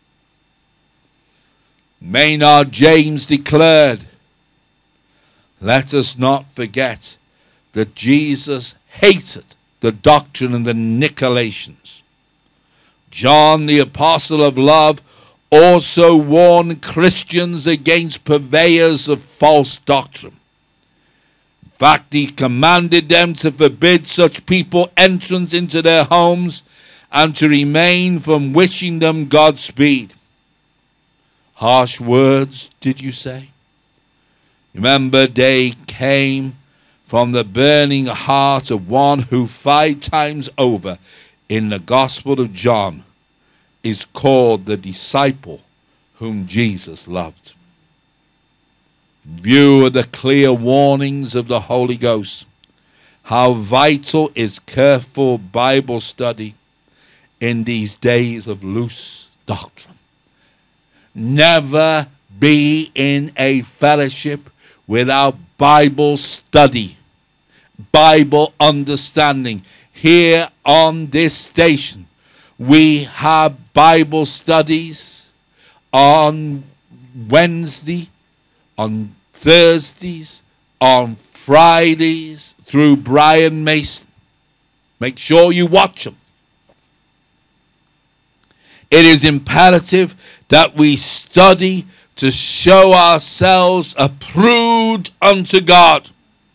Speaker 1: Maynard James declared, "Let us not forget that Jesus hated the doctrine of the Nicolaitans." John, the apostle of love, also warned Christians against purveyors of false doctrine. In fact, he commanded them to forbid such people entrance into their homes and to remain from wishing them Godspeed. Harsh words, did you say? Remember, they came from the burning heart of one who five times over in the Gospel of John is called the disciple whom Jesus loved. In view of the clear warnings of the Holy Ghost, how vital is careful Bible study in these days of loose doctrine. Never be in a fellowship without Bible study, Bible understanding. Here on this station, we have Bible studies on Wednesday, on Thursdays, on Fridays through Brian Mason. Make sure you watch them. It is imperative that we study to show ourselves approved unto God.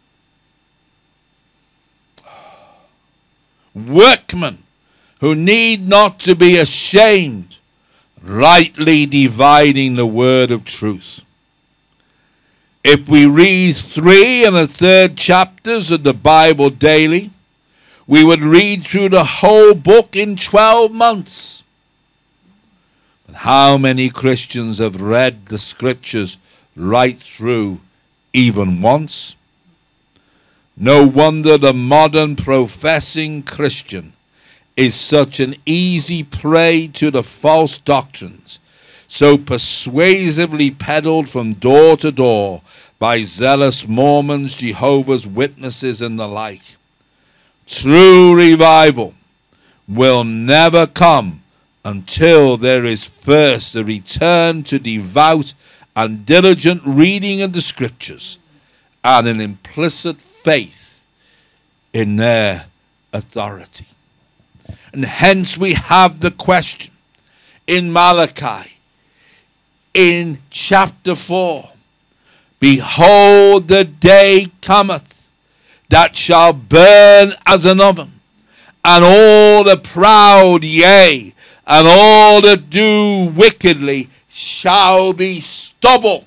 Speaker 1: Workmen who need not to be ashamed, rightly dividing the word of truth. If we read three and a third chapters of the Bible daily, we would read through the whole book in twelve months. But how many Christians have read the scriptures right through even once? No wonder the modern professing Christian is such an easy prey to the false doctrines, so persuasively peddled from door to door by zealous Mormons, Jehovah's Witnesses, and the like. True revival will never come until there is first a return to devout and diligent reading of the Scriptures and an implicit faith in their authority. And hence we have the question in Malachi, in chapter four, "Behold, the day cometh that shall burn as an oven, and all the proud, yea, and all that do wickedly shall be stubble."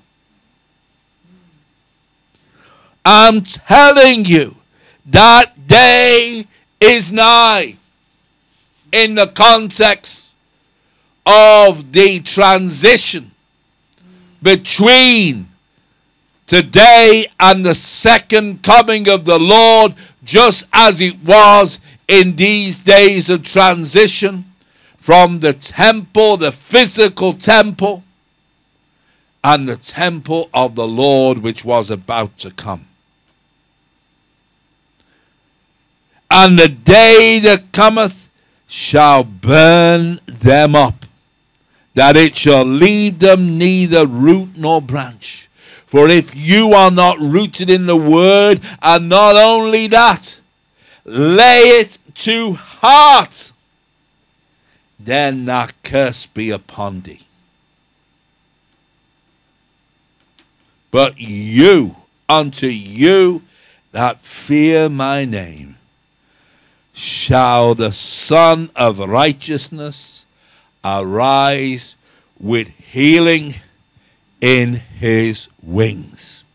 Speaker 1: I'm telling you, that day is nigh in the context of the transition between today and the second coming of the Lord, just as it was in these days of transition from the temple, the physical temple, and the temple of the Lord which was about to come. And the day that cometh shall burn them up, that it shall leave them neither root nor branch. For if you are not rooted in the word, and not only that, lay it to heart, then that curse be upon thee. But you, unto you that fear my name, shall the Son of Righteousness arise with healing in his wings.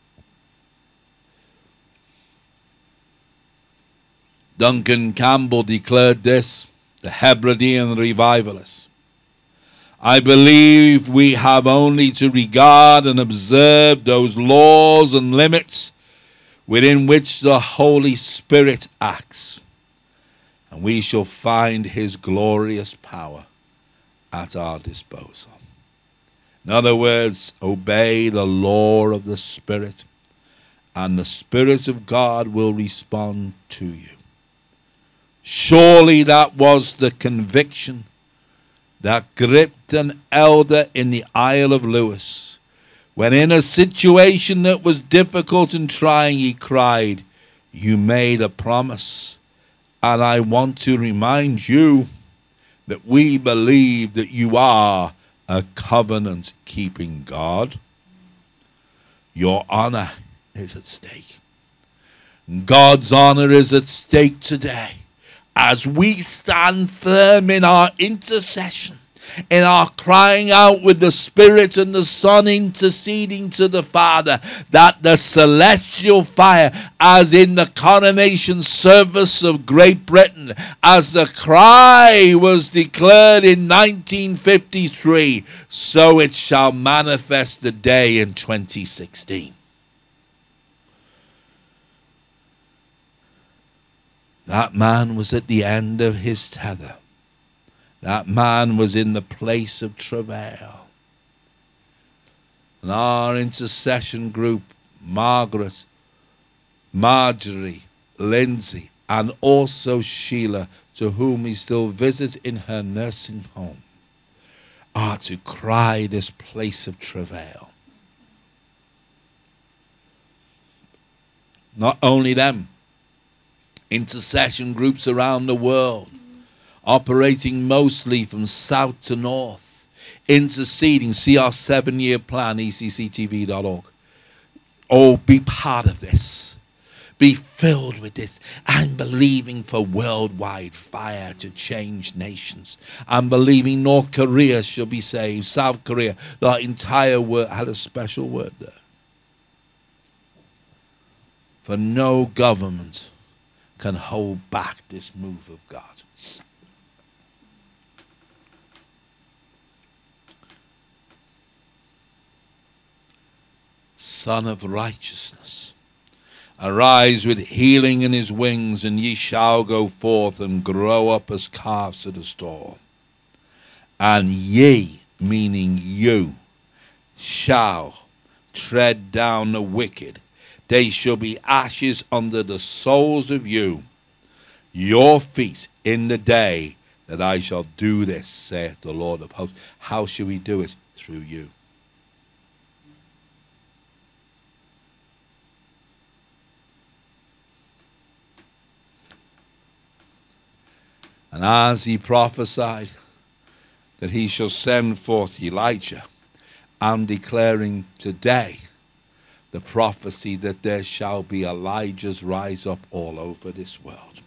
Speaker 1: Duncan Campbell declared this, the Hebridean revivalist. I believe we have only to regard and observe those laws and limits within which the Holy Spirit acts, and we shall find his glorious power at our disposal. In other words, obey the law of the Spirit, and the Spirit of God will respond to you. Surely that was the conviction that gripped an elder in the Isle of Lewis, when in a situation that was difficult and trying, he cried, "You made a promise, and I want to remind you that we believe that you are a covenant-keeping God. Your honor is at stake. God's honor is at stake today as we stand firm in our intercession, in our crying out with the Spirit and the Son interceding to the Father, that the celestial fire, as in the coronation service of Great Britain, as the cry was declared in nineteen fifty-three, so it shall manifest today in twenty sixteen. That man was at the end of his tether. That man was in the place of travail. And our intercession group, Margaret, Marjorie, Lindsay, and also Sheila, to whom he still visits in her nursing home, are to cry this place of travail. Not only them, intercession groups around the world, operating mostly from south to north, interceding. See our seven-year plan, E C C T V dot org. Oh, be part of this. Be filled with this. I'm believing for worldwide fire to change nations. I'm believing North Korea shall be saved, South Korea. The entire world had a special word there. For no government can hold back this move of God. Son of righteousness, arise with healing in his wings, and ye shall go forth and grow up as calves at a stall. And ye, meaning you, shall tread down the wicked. They shall be ashes under the soles of you, your feet, in the day that I shall do this, saith the Lord of hosts. How shall we do it? Through you. And as he prophesied that he shall send forth Elijah, I'm declaring today the prophecy that there shall be Elijahs rise up all over this world.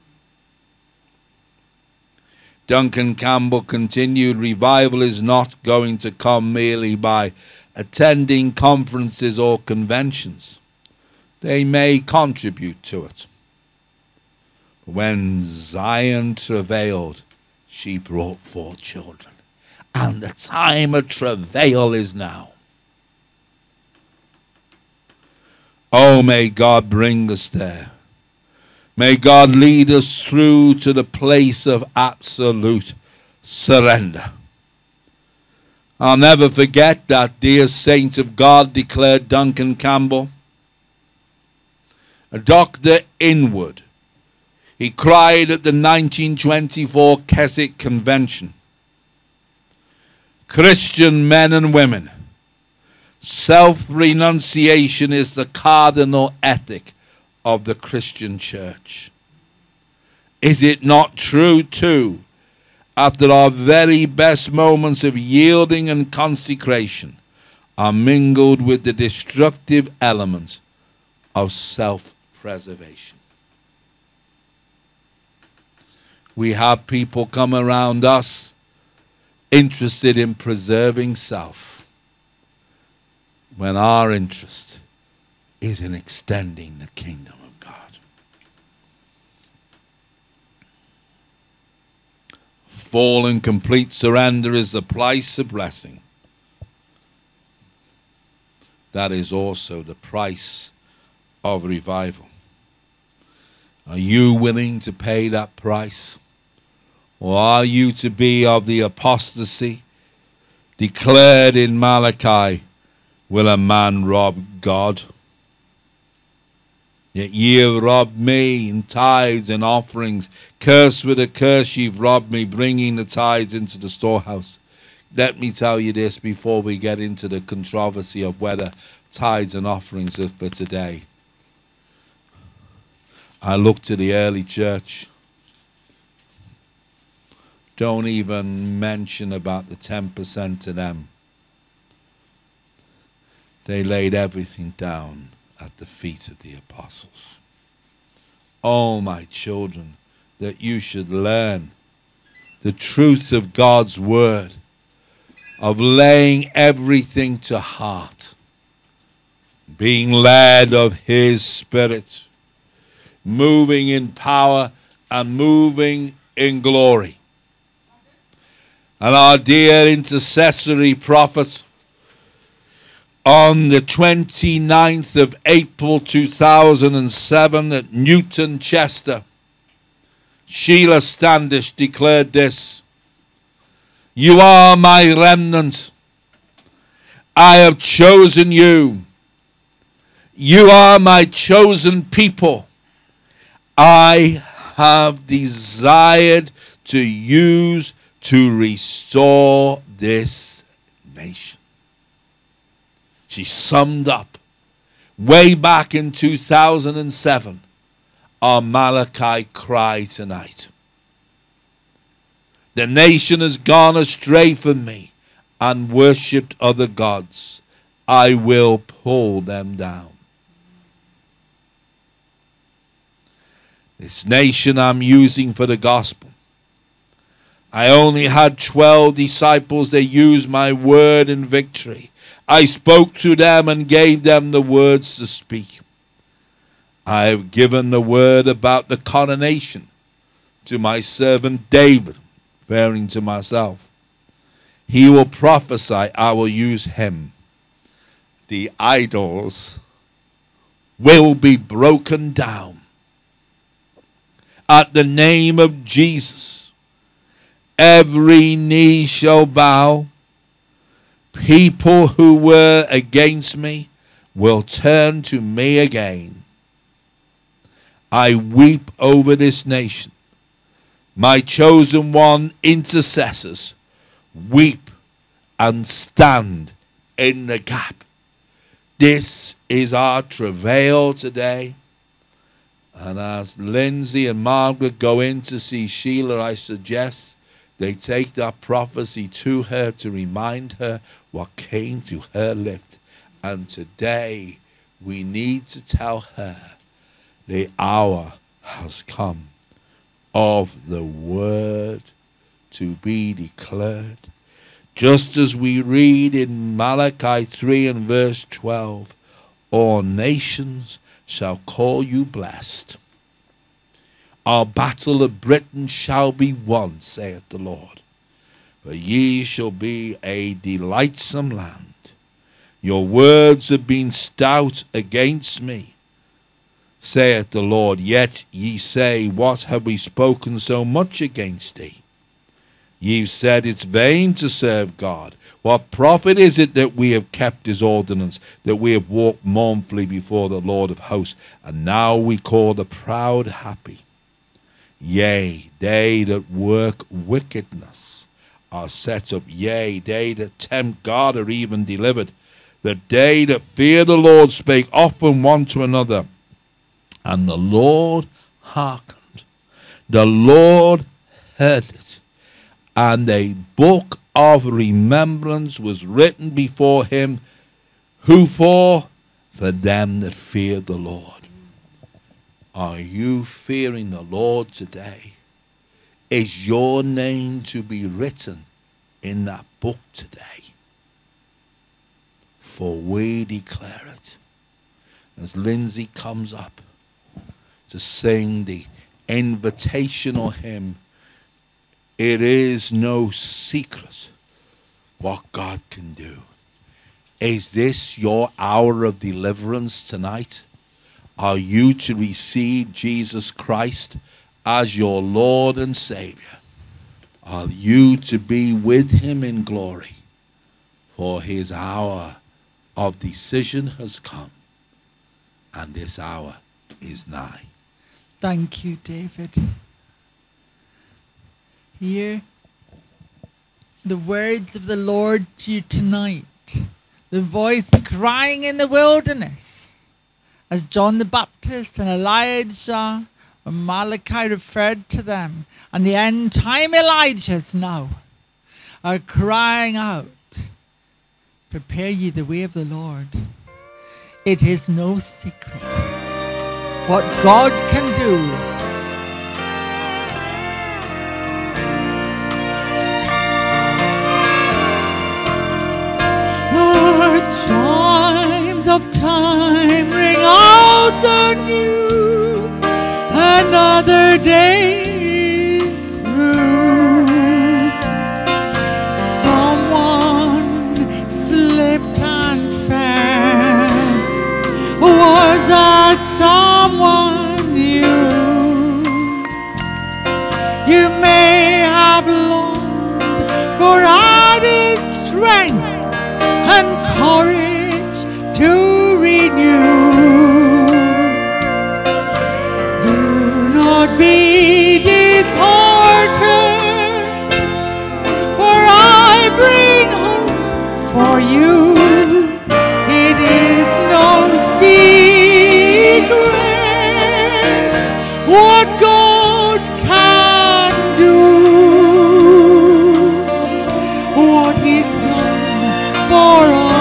Speaker 1: Duncan Campbell continued, revival is not going to come merely by attending conferences or conventions. They may contribute to it. When Zion travailed, she brought forth children. And the time of travail is now. Oh, may God bring us there. May God lead us through to the place of absolute surrender. I'll never forget that dear saint of God, declared Duncan Campbell, a Doctor Inward. He cried at the nineteen twenty-four Keswick Convention, Christian men and women, self-renunciation is the cardinal ethic of the Christian church. Is it not true, too, after our very best moments of yielding and consecration are mingled with the destructive elements of self-preservation? We have people come around us interested in preserving self, when our interest is in extending the kingdom of God. Full and complete surrender is the price of blessing. That is also the price of revival. Are you willing to pay that price? Or are you to be of the apostasy declared in Malachi, will a man rob God? Yet ye have robbed me in tithes and offerings. Cursed with a curse you've robbed me, bringing the tithes into the storehouse. Let me tell you this before we get into the controversy of whether tithes and offerings are for today. I look to the early church. Don't even mention about the ten percent to them. They laid everything down at the feet of the apostles. Oh, my children, that you should learn the truth of God's word, of laying everything to heart, being led of his Spirit, moving in power and moving in glory. And our dear intercessory prophet, on the twenty-ninth of April two thousand seven at Newton Chester, Sheila Standish declared this: "You are my remnant. I have chosen you. You are my chosen people. I have desired to use to restore this nation." She summed up way back in two thousand seven our Malachi cry tonight. The nation has gone astray from me and worshipped other gods. I will pull them down. This nation I'm using for the gospel. I only had twelve disciples. They used my word in victory. I spoke to them and gave them the words to speak. I have given the word about the coronation to my servant David, referring to myself. He will prophesy, I will use him. The idols will be broken down. At the name of Jesus, every knee shall bow. People who were against me will turn to me again. I weep over this nation. My chosen one, intercessors, weep and stand in the gap. This is our travail today. And as Lindsay and Margaret go in to see Sheila, I suggest they take that prophecy to her to remind her what came through her lips. And today we need to tell her the hour has come of the word to be declared. Just as we read in Malachi three and verse twelve, all nations shall call you blessed. Our battle of Britain shall be won, saith the Lord. For ye shall be a delightsome land. Your words have been stout against me, saith the Lord. Yet ye say, what have we spoken so much against thee? Ye said, it's vain to serve God. What profit is it that we have kept his ordinance, that we have walked mournfully before the Lord of hosts? And now we call the proud happy. Yea, they that work wickedness are set up. Yea, they that tempt God are even delivered. The they that fear the Lord spake often one to another, and the Lord hearkened. The Lord heard it, and a book of remembrance was written before him. Who for? For them that fear the Lord. Are you fearing the Lord today? Is your name to be written in that book today? For we declare it. As Lindsay comes up to sing the invitational hymn, It is no secret what God can do. Is this your hour of deliverance tonight? Are you to receive Jesus Christ as your Lord and Savior? Are you to be with him in glory? For his hour of decision has come, and this hour is nigh.
Speaker 2: Thank you, David. Hear the words of the Lord to you tonight. The voice crying in the wilderness, as John the Baptist and Elijah and Malachi referred to them, and the end time Elijahs now are crying out, prepare ye the way of the Lord. It is no secret what God can do. Chimes of time ring out the news, another day is through. Someone slipped and fell. Was that someone new? You may have longed for added strength and courage to renew. Do not be disheartened, for I bring hope for you. It is no secret what God can do, what he's done for us.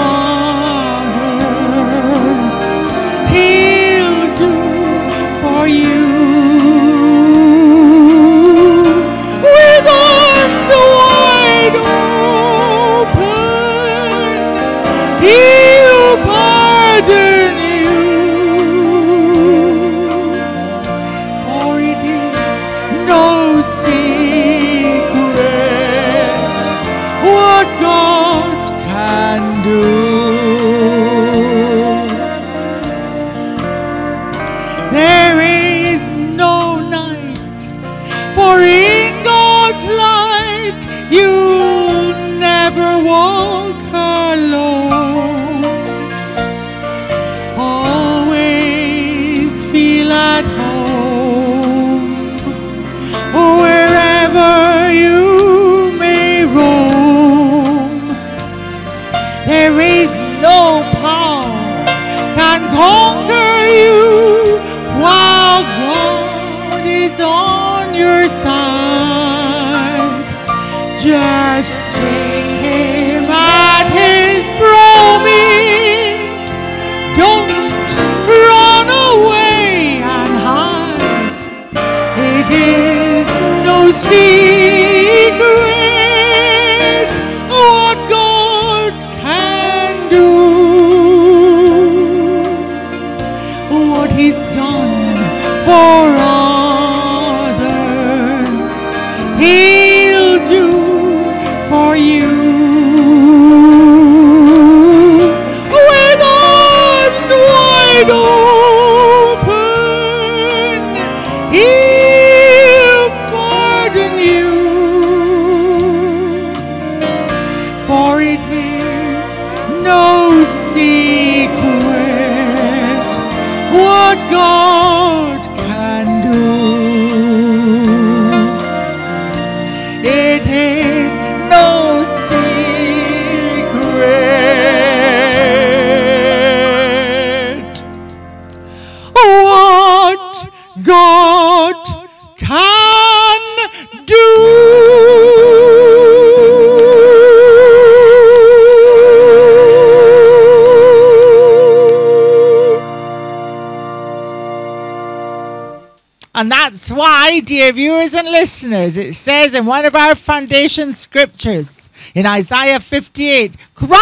Speaker 2: And that's why, dear viewers and listeners, it says in one of our foundation scriptures, in Isaiah fifty-eight,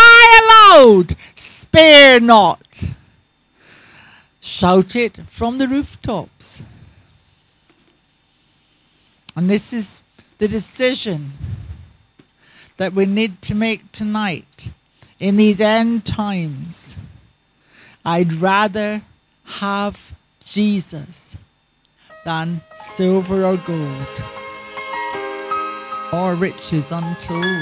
Speaker 2: cry aloud, spare not. Shout it from the rooftops. And this is the decision that we need to make tonight in these end times. I'd rather have Jesus than silver or gold or riches untold.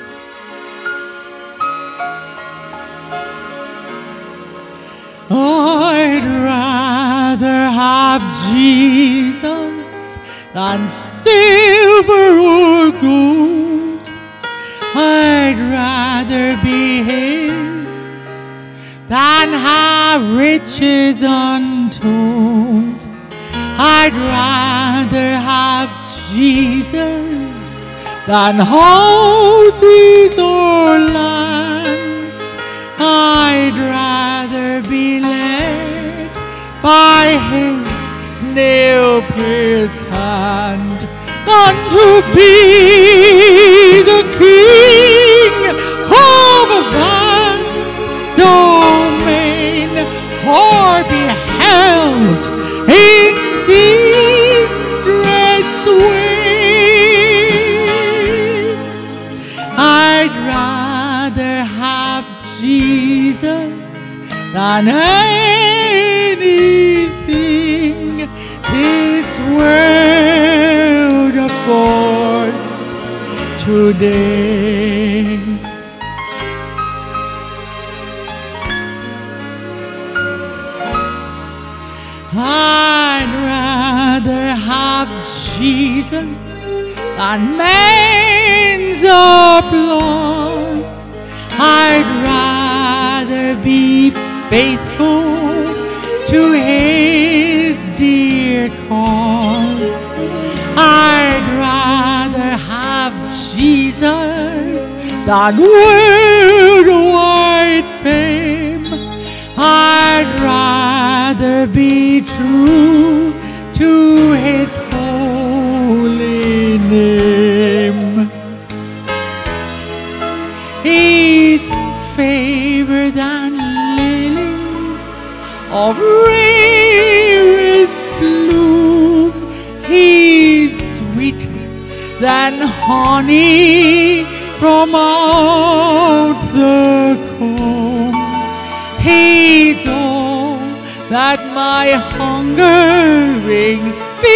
Speaker 2: I'd rather have Jesus than silver or gold. I'd rather be his than have riches untold. I'd rather have Jesus than houses or lands. I'd rather be led by his nail-pierced hand than to be the king of a vast domain, or be held in sin's dread sway. I'd rather have Jesus than anything this world affords today. I'd rather have Jesus than men's applause. I'd rather be faithful to his dear cause. I'd rather have Jesus than worldwide fame. I'd rather be true to his holy name. He's fairer than lilies of rarest bloom. He's sweeter than honey from out the comb. He's all that my hungering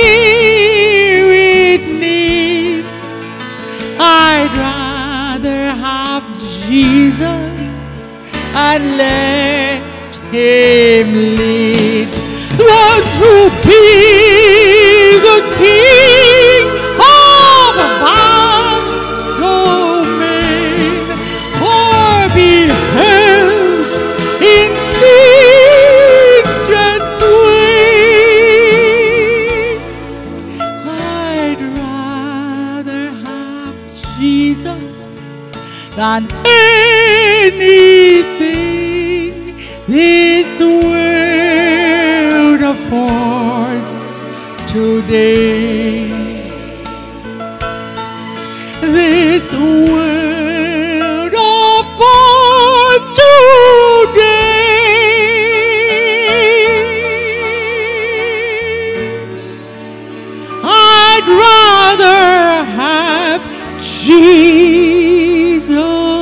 Speaker 2: spirit needs. I'd rather have Jesus and let him lead than to be the king of a vast domain, or be held in sin's dread sway. I'd rather have Jesus than anything this world affords today. This world affords today. I'd rather have Jesus.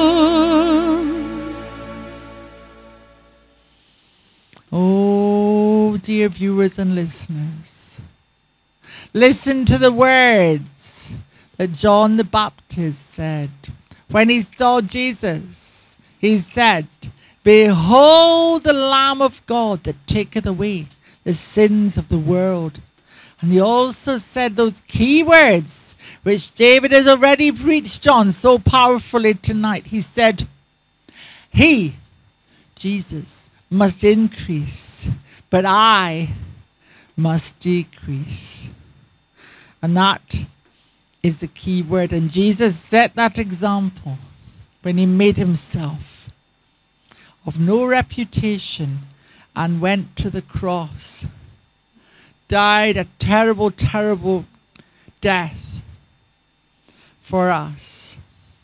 Speaker 2: Oh, dear viewers and listeners, listen to the words that John the Baptist said. When he saw Jesus, he said, "Behold the Lamb of God that taketh away the sins of the world." And he also said those key words, which David has already preached on so powerfully tonight. He said, "He," Jesus, "must increase, but I must decrease." And that is the key word. And Jesus set that example when he made himself of no reputation and went to the cross, died a terrible, terrible death for us.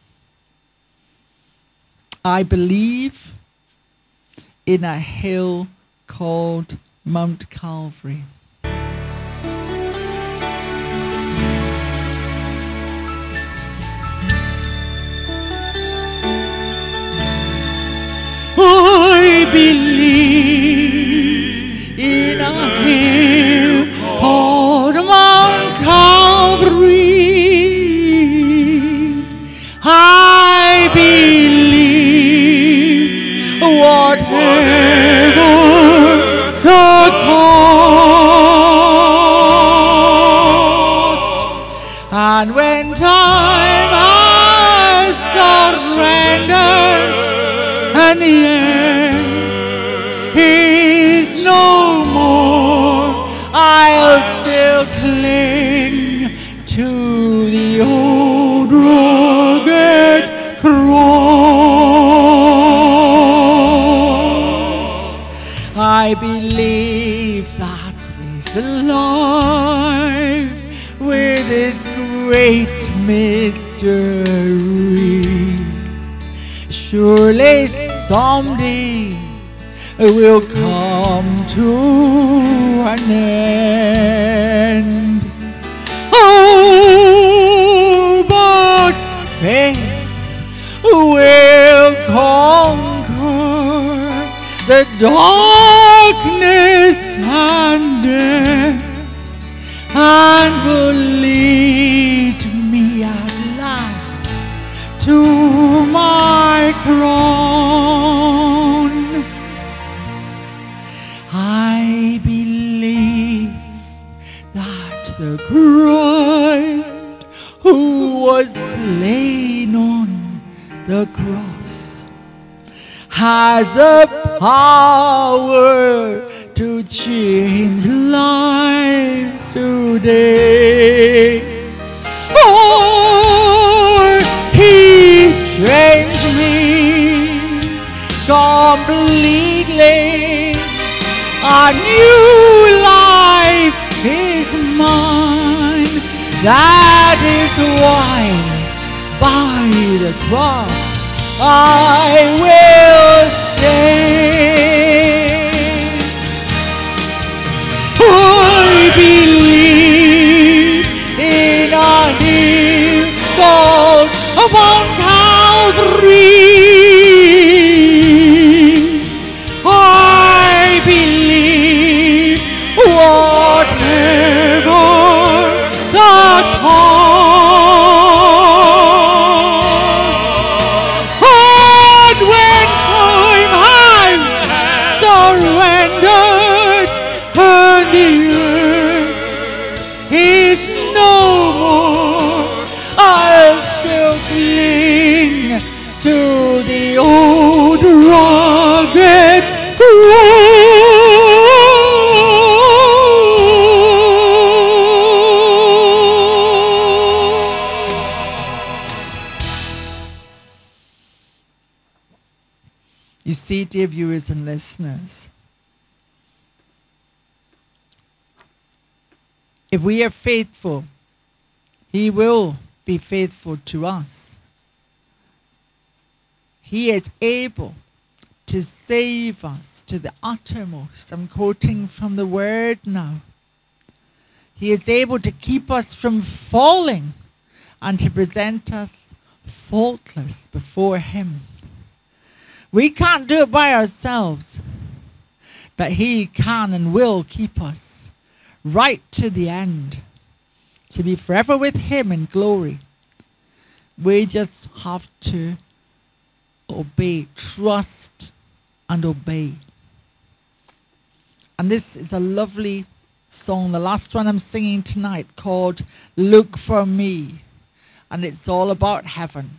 Speaker 2: I believe in a hill called Mount Calvary. believe in a hill called Mount Calvary. I believe whatever the cost, and when time has surrendered and the end is no more, I'll still cling to the old rugged cross. I believe that this life with its great mysteries surely someday will come to an end. Oh, but faith will conquer the darkness and death, and will lead me at last to my crown. I believe that the Christ who was slain on the cross has the power to change lives today. Oh, he changed me completely. A new life is mine. That is why by the cross I will stay. I believe in a hill called upon Calvary. I believe whatever the cost, and when time has surrendered and the earth is no more, I'll still cling to the old rugged cross. You see, dear viewers and listeners, if we are faithful, He will be faithful to us. He is able to save us to the uttermost. I'm quoting from the Word now. He is able to keep us from falling and to present us faultless before Him. We can't do it by ourselves, but He can and will keep us right to the end, to be forever with Him in glory. We just have to obey, trust and obey. And this is a lovely song, the last one I'm singing tonight, called Look for Me, and it's all about heaven.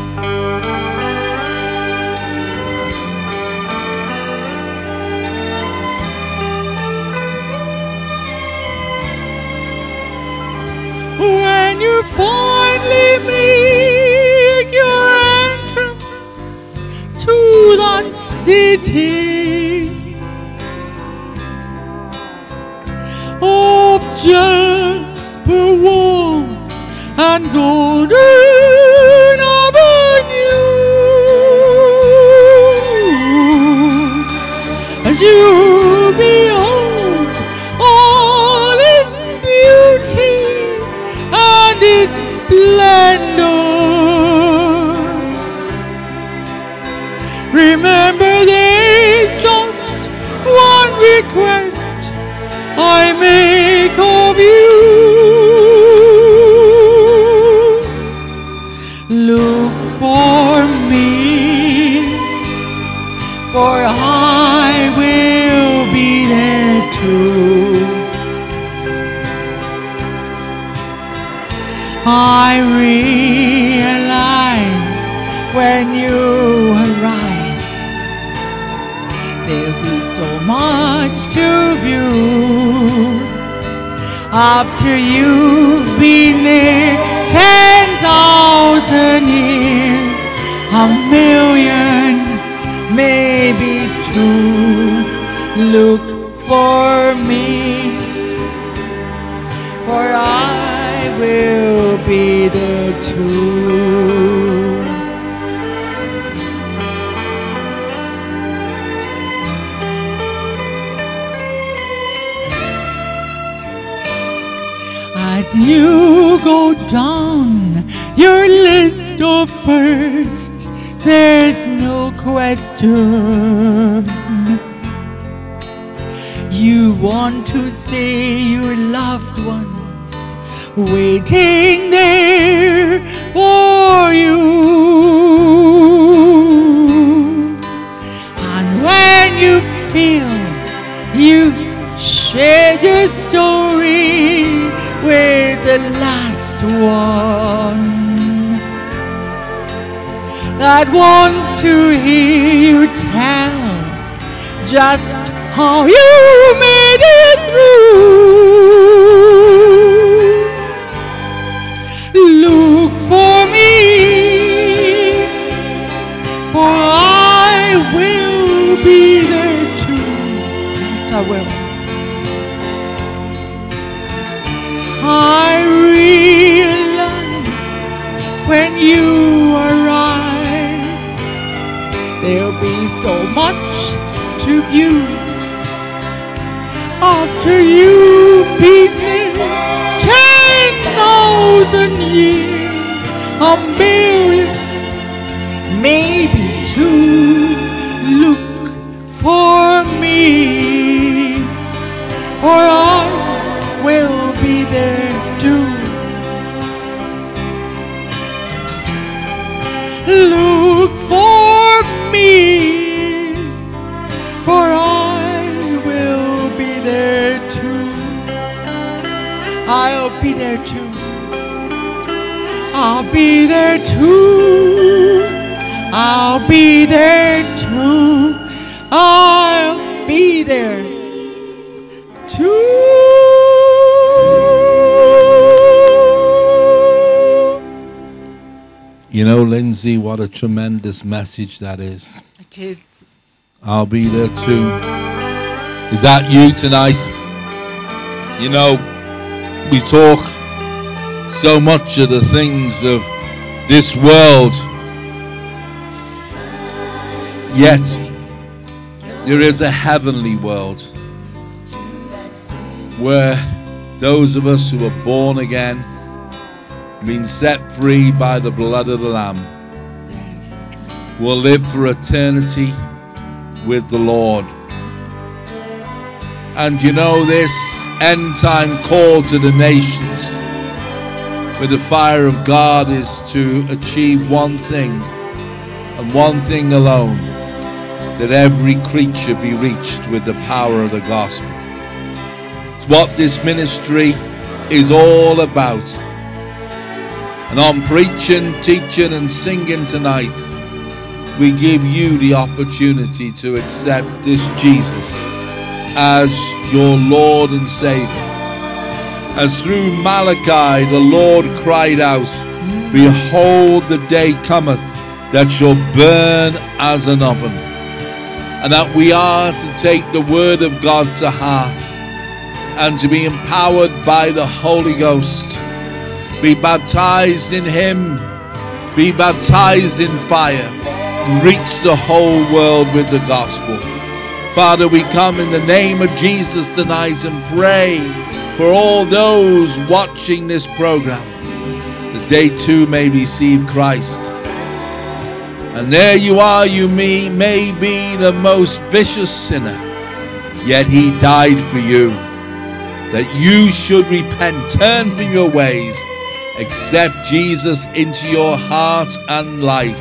Speaker 2: When you finally make your entrance to that city of jasper walls and golden avenue, as you behold all its beauty and its splendor, remember there is joy request I make of you. Look for me, for I will be there too. I realize when you arrive, there'll be so much to view. After you've been there ten thousand years, a million, maybe two. Look for me, for I will be there too. As you go down your list of first, there's no question. You want to see your loved ones waiting there for you. And when you feel you've shared your story with the last one that wants to hear you tell just how you made it through. Look for me, for I will be there too. Yes, I will. I realize when you arrive, there'll be so much to view. After you've been there ten thousand years, a million, maybe two. Look for me, for I will be there too. Look for me, for I will be there too. I'll be there too. I'll be there too. I'll be there too. I'll be there too.
Speaker 1: You know, Lindsay, what a tremendous message that is.
Speaker 2: It is.
Speaker 1: I'll be there too. Is that you tonight? You know, we talk so much of the things of this world, yet there is a heavenly world where those of us who are born again, been set free by the blood of the Lamb, will live for eternity with the Lord. And you know, this end time call to the nations, where the fire of God is to achieve one thing and one thing alone, that every creature be reached with the power of the gospel. It's what this ministry is all about. And on Preachin, Teachin and Singin tonight, we give you the opportunity to accept this Jesus as your Lord and Savior. As through Malachi the Lord cried out, behold, the day cometh that shall burn as an oven. And that we are to take the word of God to heart and to be empowered by the Holy Ghost. Be baptized in Him, be baptized in fire, and reach the whole world with the gospel. Father, we come in the name of Jesus tonight and pray for all those watching this program, that they too may receive Christ. And there you are, you may, may be the most vicious sinner, yet he died for you, that you should repent, turn from your ways, accept Jesus into your heart and life.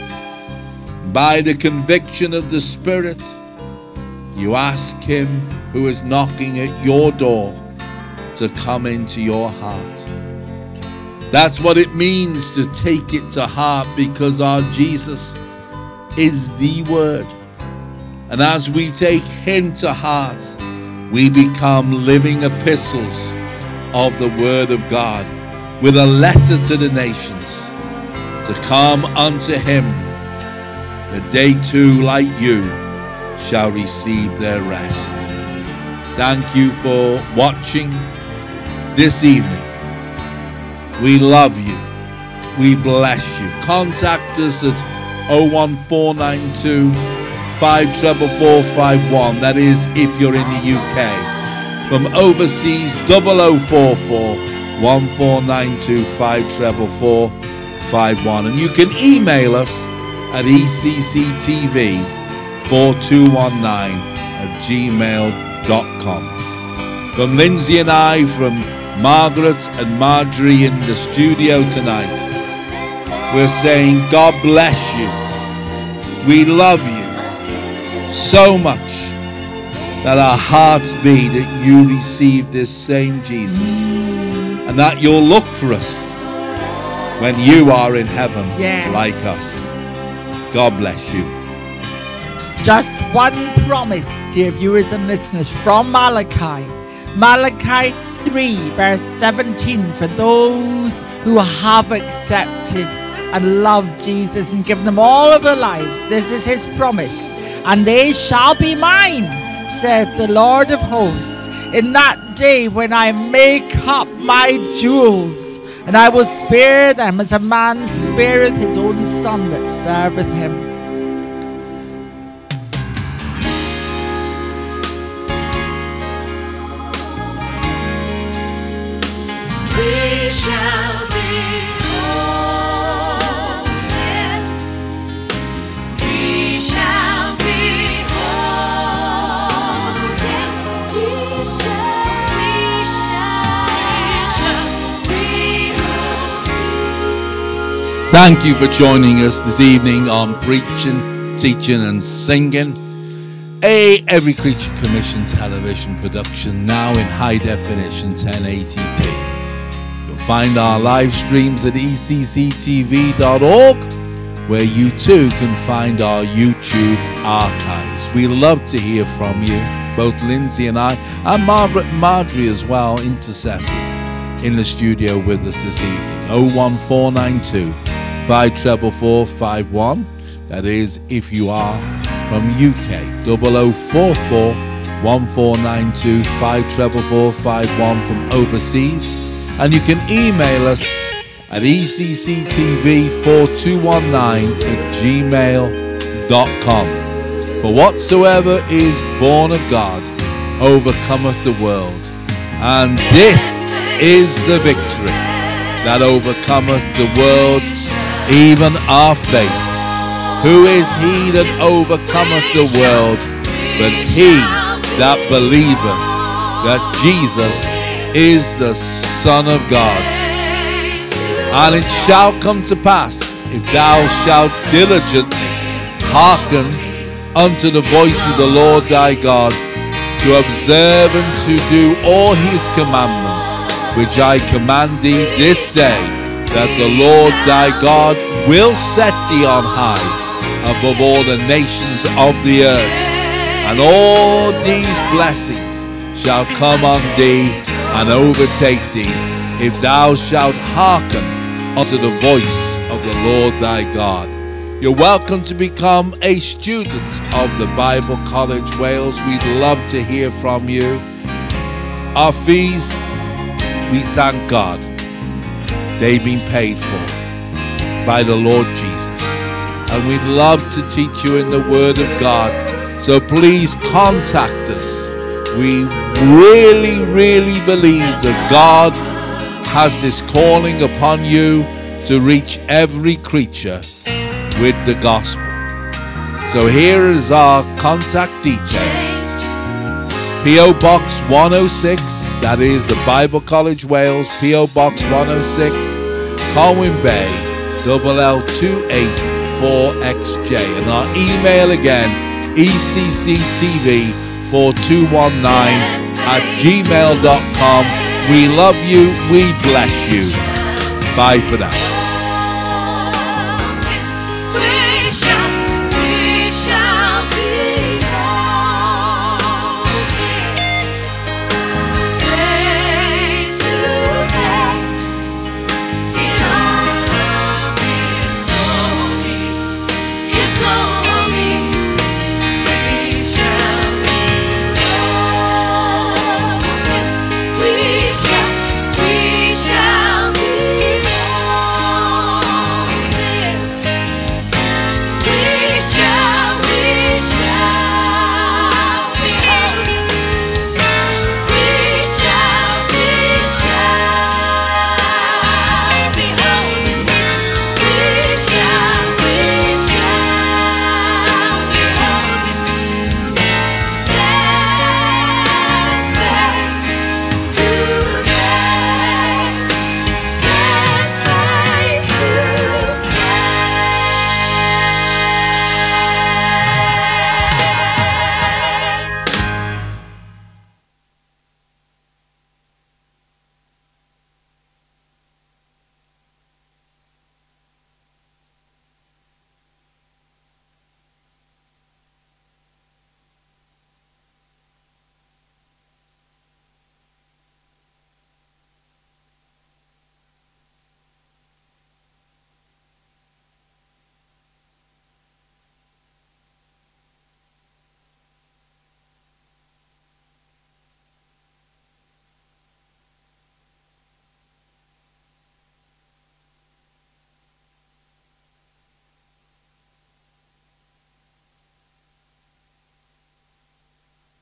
Speaker 1: By the conviction of the Spirit, you ask him who is knocking at your door to come into your heart. That's what it means to take it to heart, because our Jesus is the Word. And as we take him to heart, we become living epistles of the Word of God, with a letter to the nations, to come unto him, that they too, like you, shall receive their rest. Thank you for watching this evening. We love you. We bless you. Contact us at oh one four nine two, five four four five one. That is if you're in the U K. From overseas, oh oh four four, one four nine two, five four four five one. And you can email us at e c c t v four two one nine at gmail dot com. From Lindsay and I, from Margaret and Marjorie in the studio tonight, we're saying God bless you. We love you so much that our hearts be that you receive this same Jesus, and that you'll look for us when you are in heaven, yes, like us. God bless you.
Speaker 2: Just one promise, dear viewers and listeners, from Malachi. Malachi three verse seventeen, for those who have accepted and loved Jesus and given them all of their lives. This is his promise. And they shall be mine, saith the Lord of hosts, in that day when I make up my jewels, and I will spare them as a man spareth his own son that serveth him.
Speaker 3: We shall behold him. We shall behold him. We shall, we shall, we shall behold.
Speaker 1: Thank you for joining us this evening on Preachin, Teachin and Singin, a Every Creature Commission television production, now in high definition ten eighty p. Find our live streams at e c c t v dot org, where you too can find our YouTube archives. We love to hear from you, both Lindsay and I, and Margaret and Marjorie as well, intercessors in the studio with us this evening. oh one four nine two, five four four five one. That is if you are from U K. oh oh four four, one four nine two, five four four five one from overseas. And you can email us at e c c t v four two one nine at gmail dot com. For whatsoever is born of God overcometh the world. And this is the victory that overcometh the world, even our faith. Who is he that overcometh the world but he that believeth that Jesus is the Son of God? And it shall come to pass, if thou shalt diligently hearken unto the voice of the Lord thy God, to observe and to do all his commandments, which I command thee this day, that the Lord thy God will set thee on high above all the nations of the earth. And all these blessings shall come on thee and overtake thee, if thou shalt hearken unto the voice of the Lord thy God. You're welcome to become a student of the Bible College Wales. We'd love to hear from you. Our fees, we thank God, they've been paid for by the Lord Jesus. And we'd love to teach you in the Word of God. So please contact us. We really, really believe that God has this calling upon you to reach every creature with the gospel. So here is our contact details. P O Box one oh six, that is the Bible College Wales, P O Box one oh six, Colwyn Bay, double L two eight four X J. And our email again, E C C T V four two one nine at gmail dot com. We love you, we bless you. Bye for now.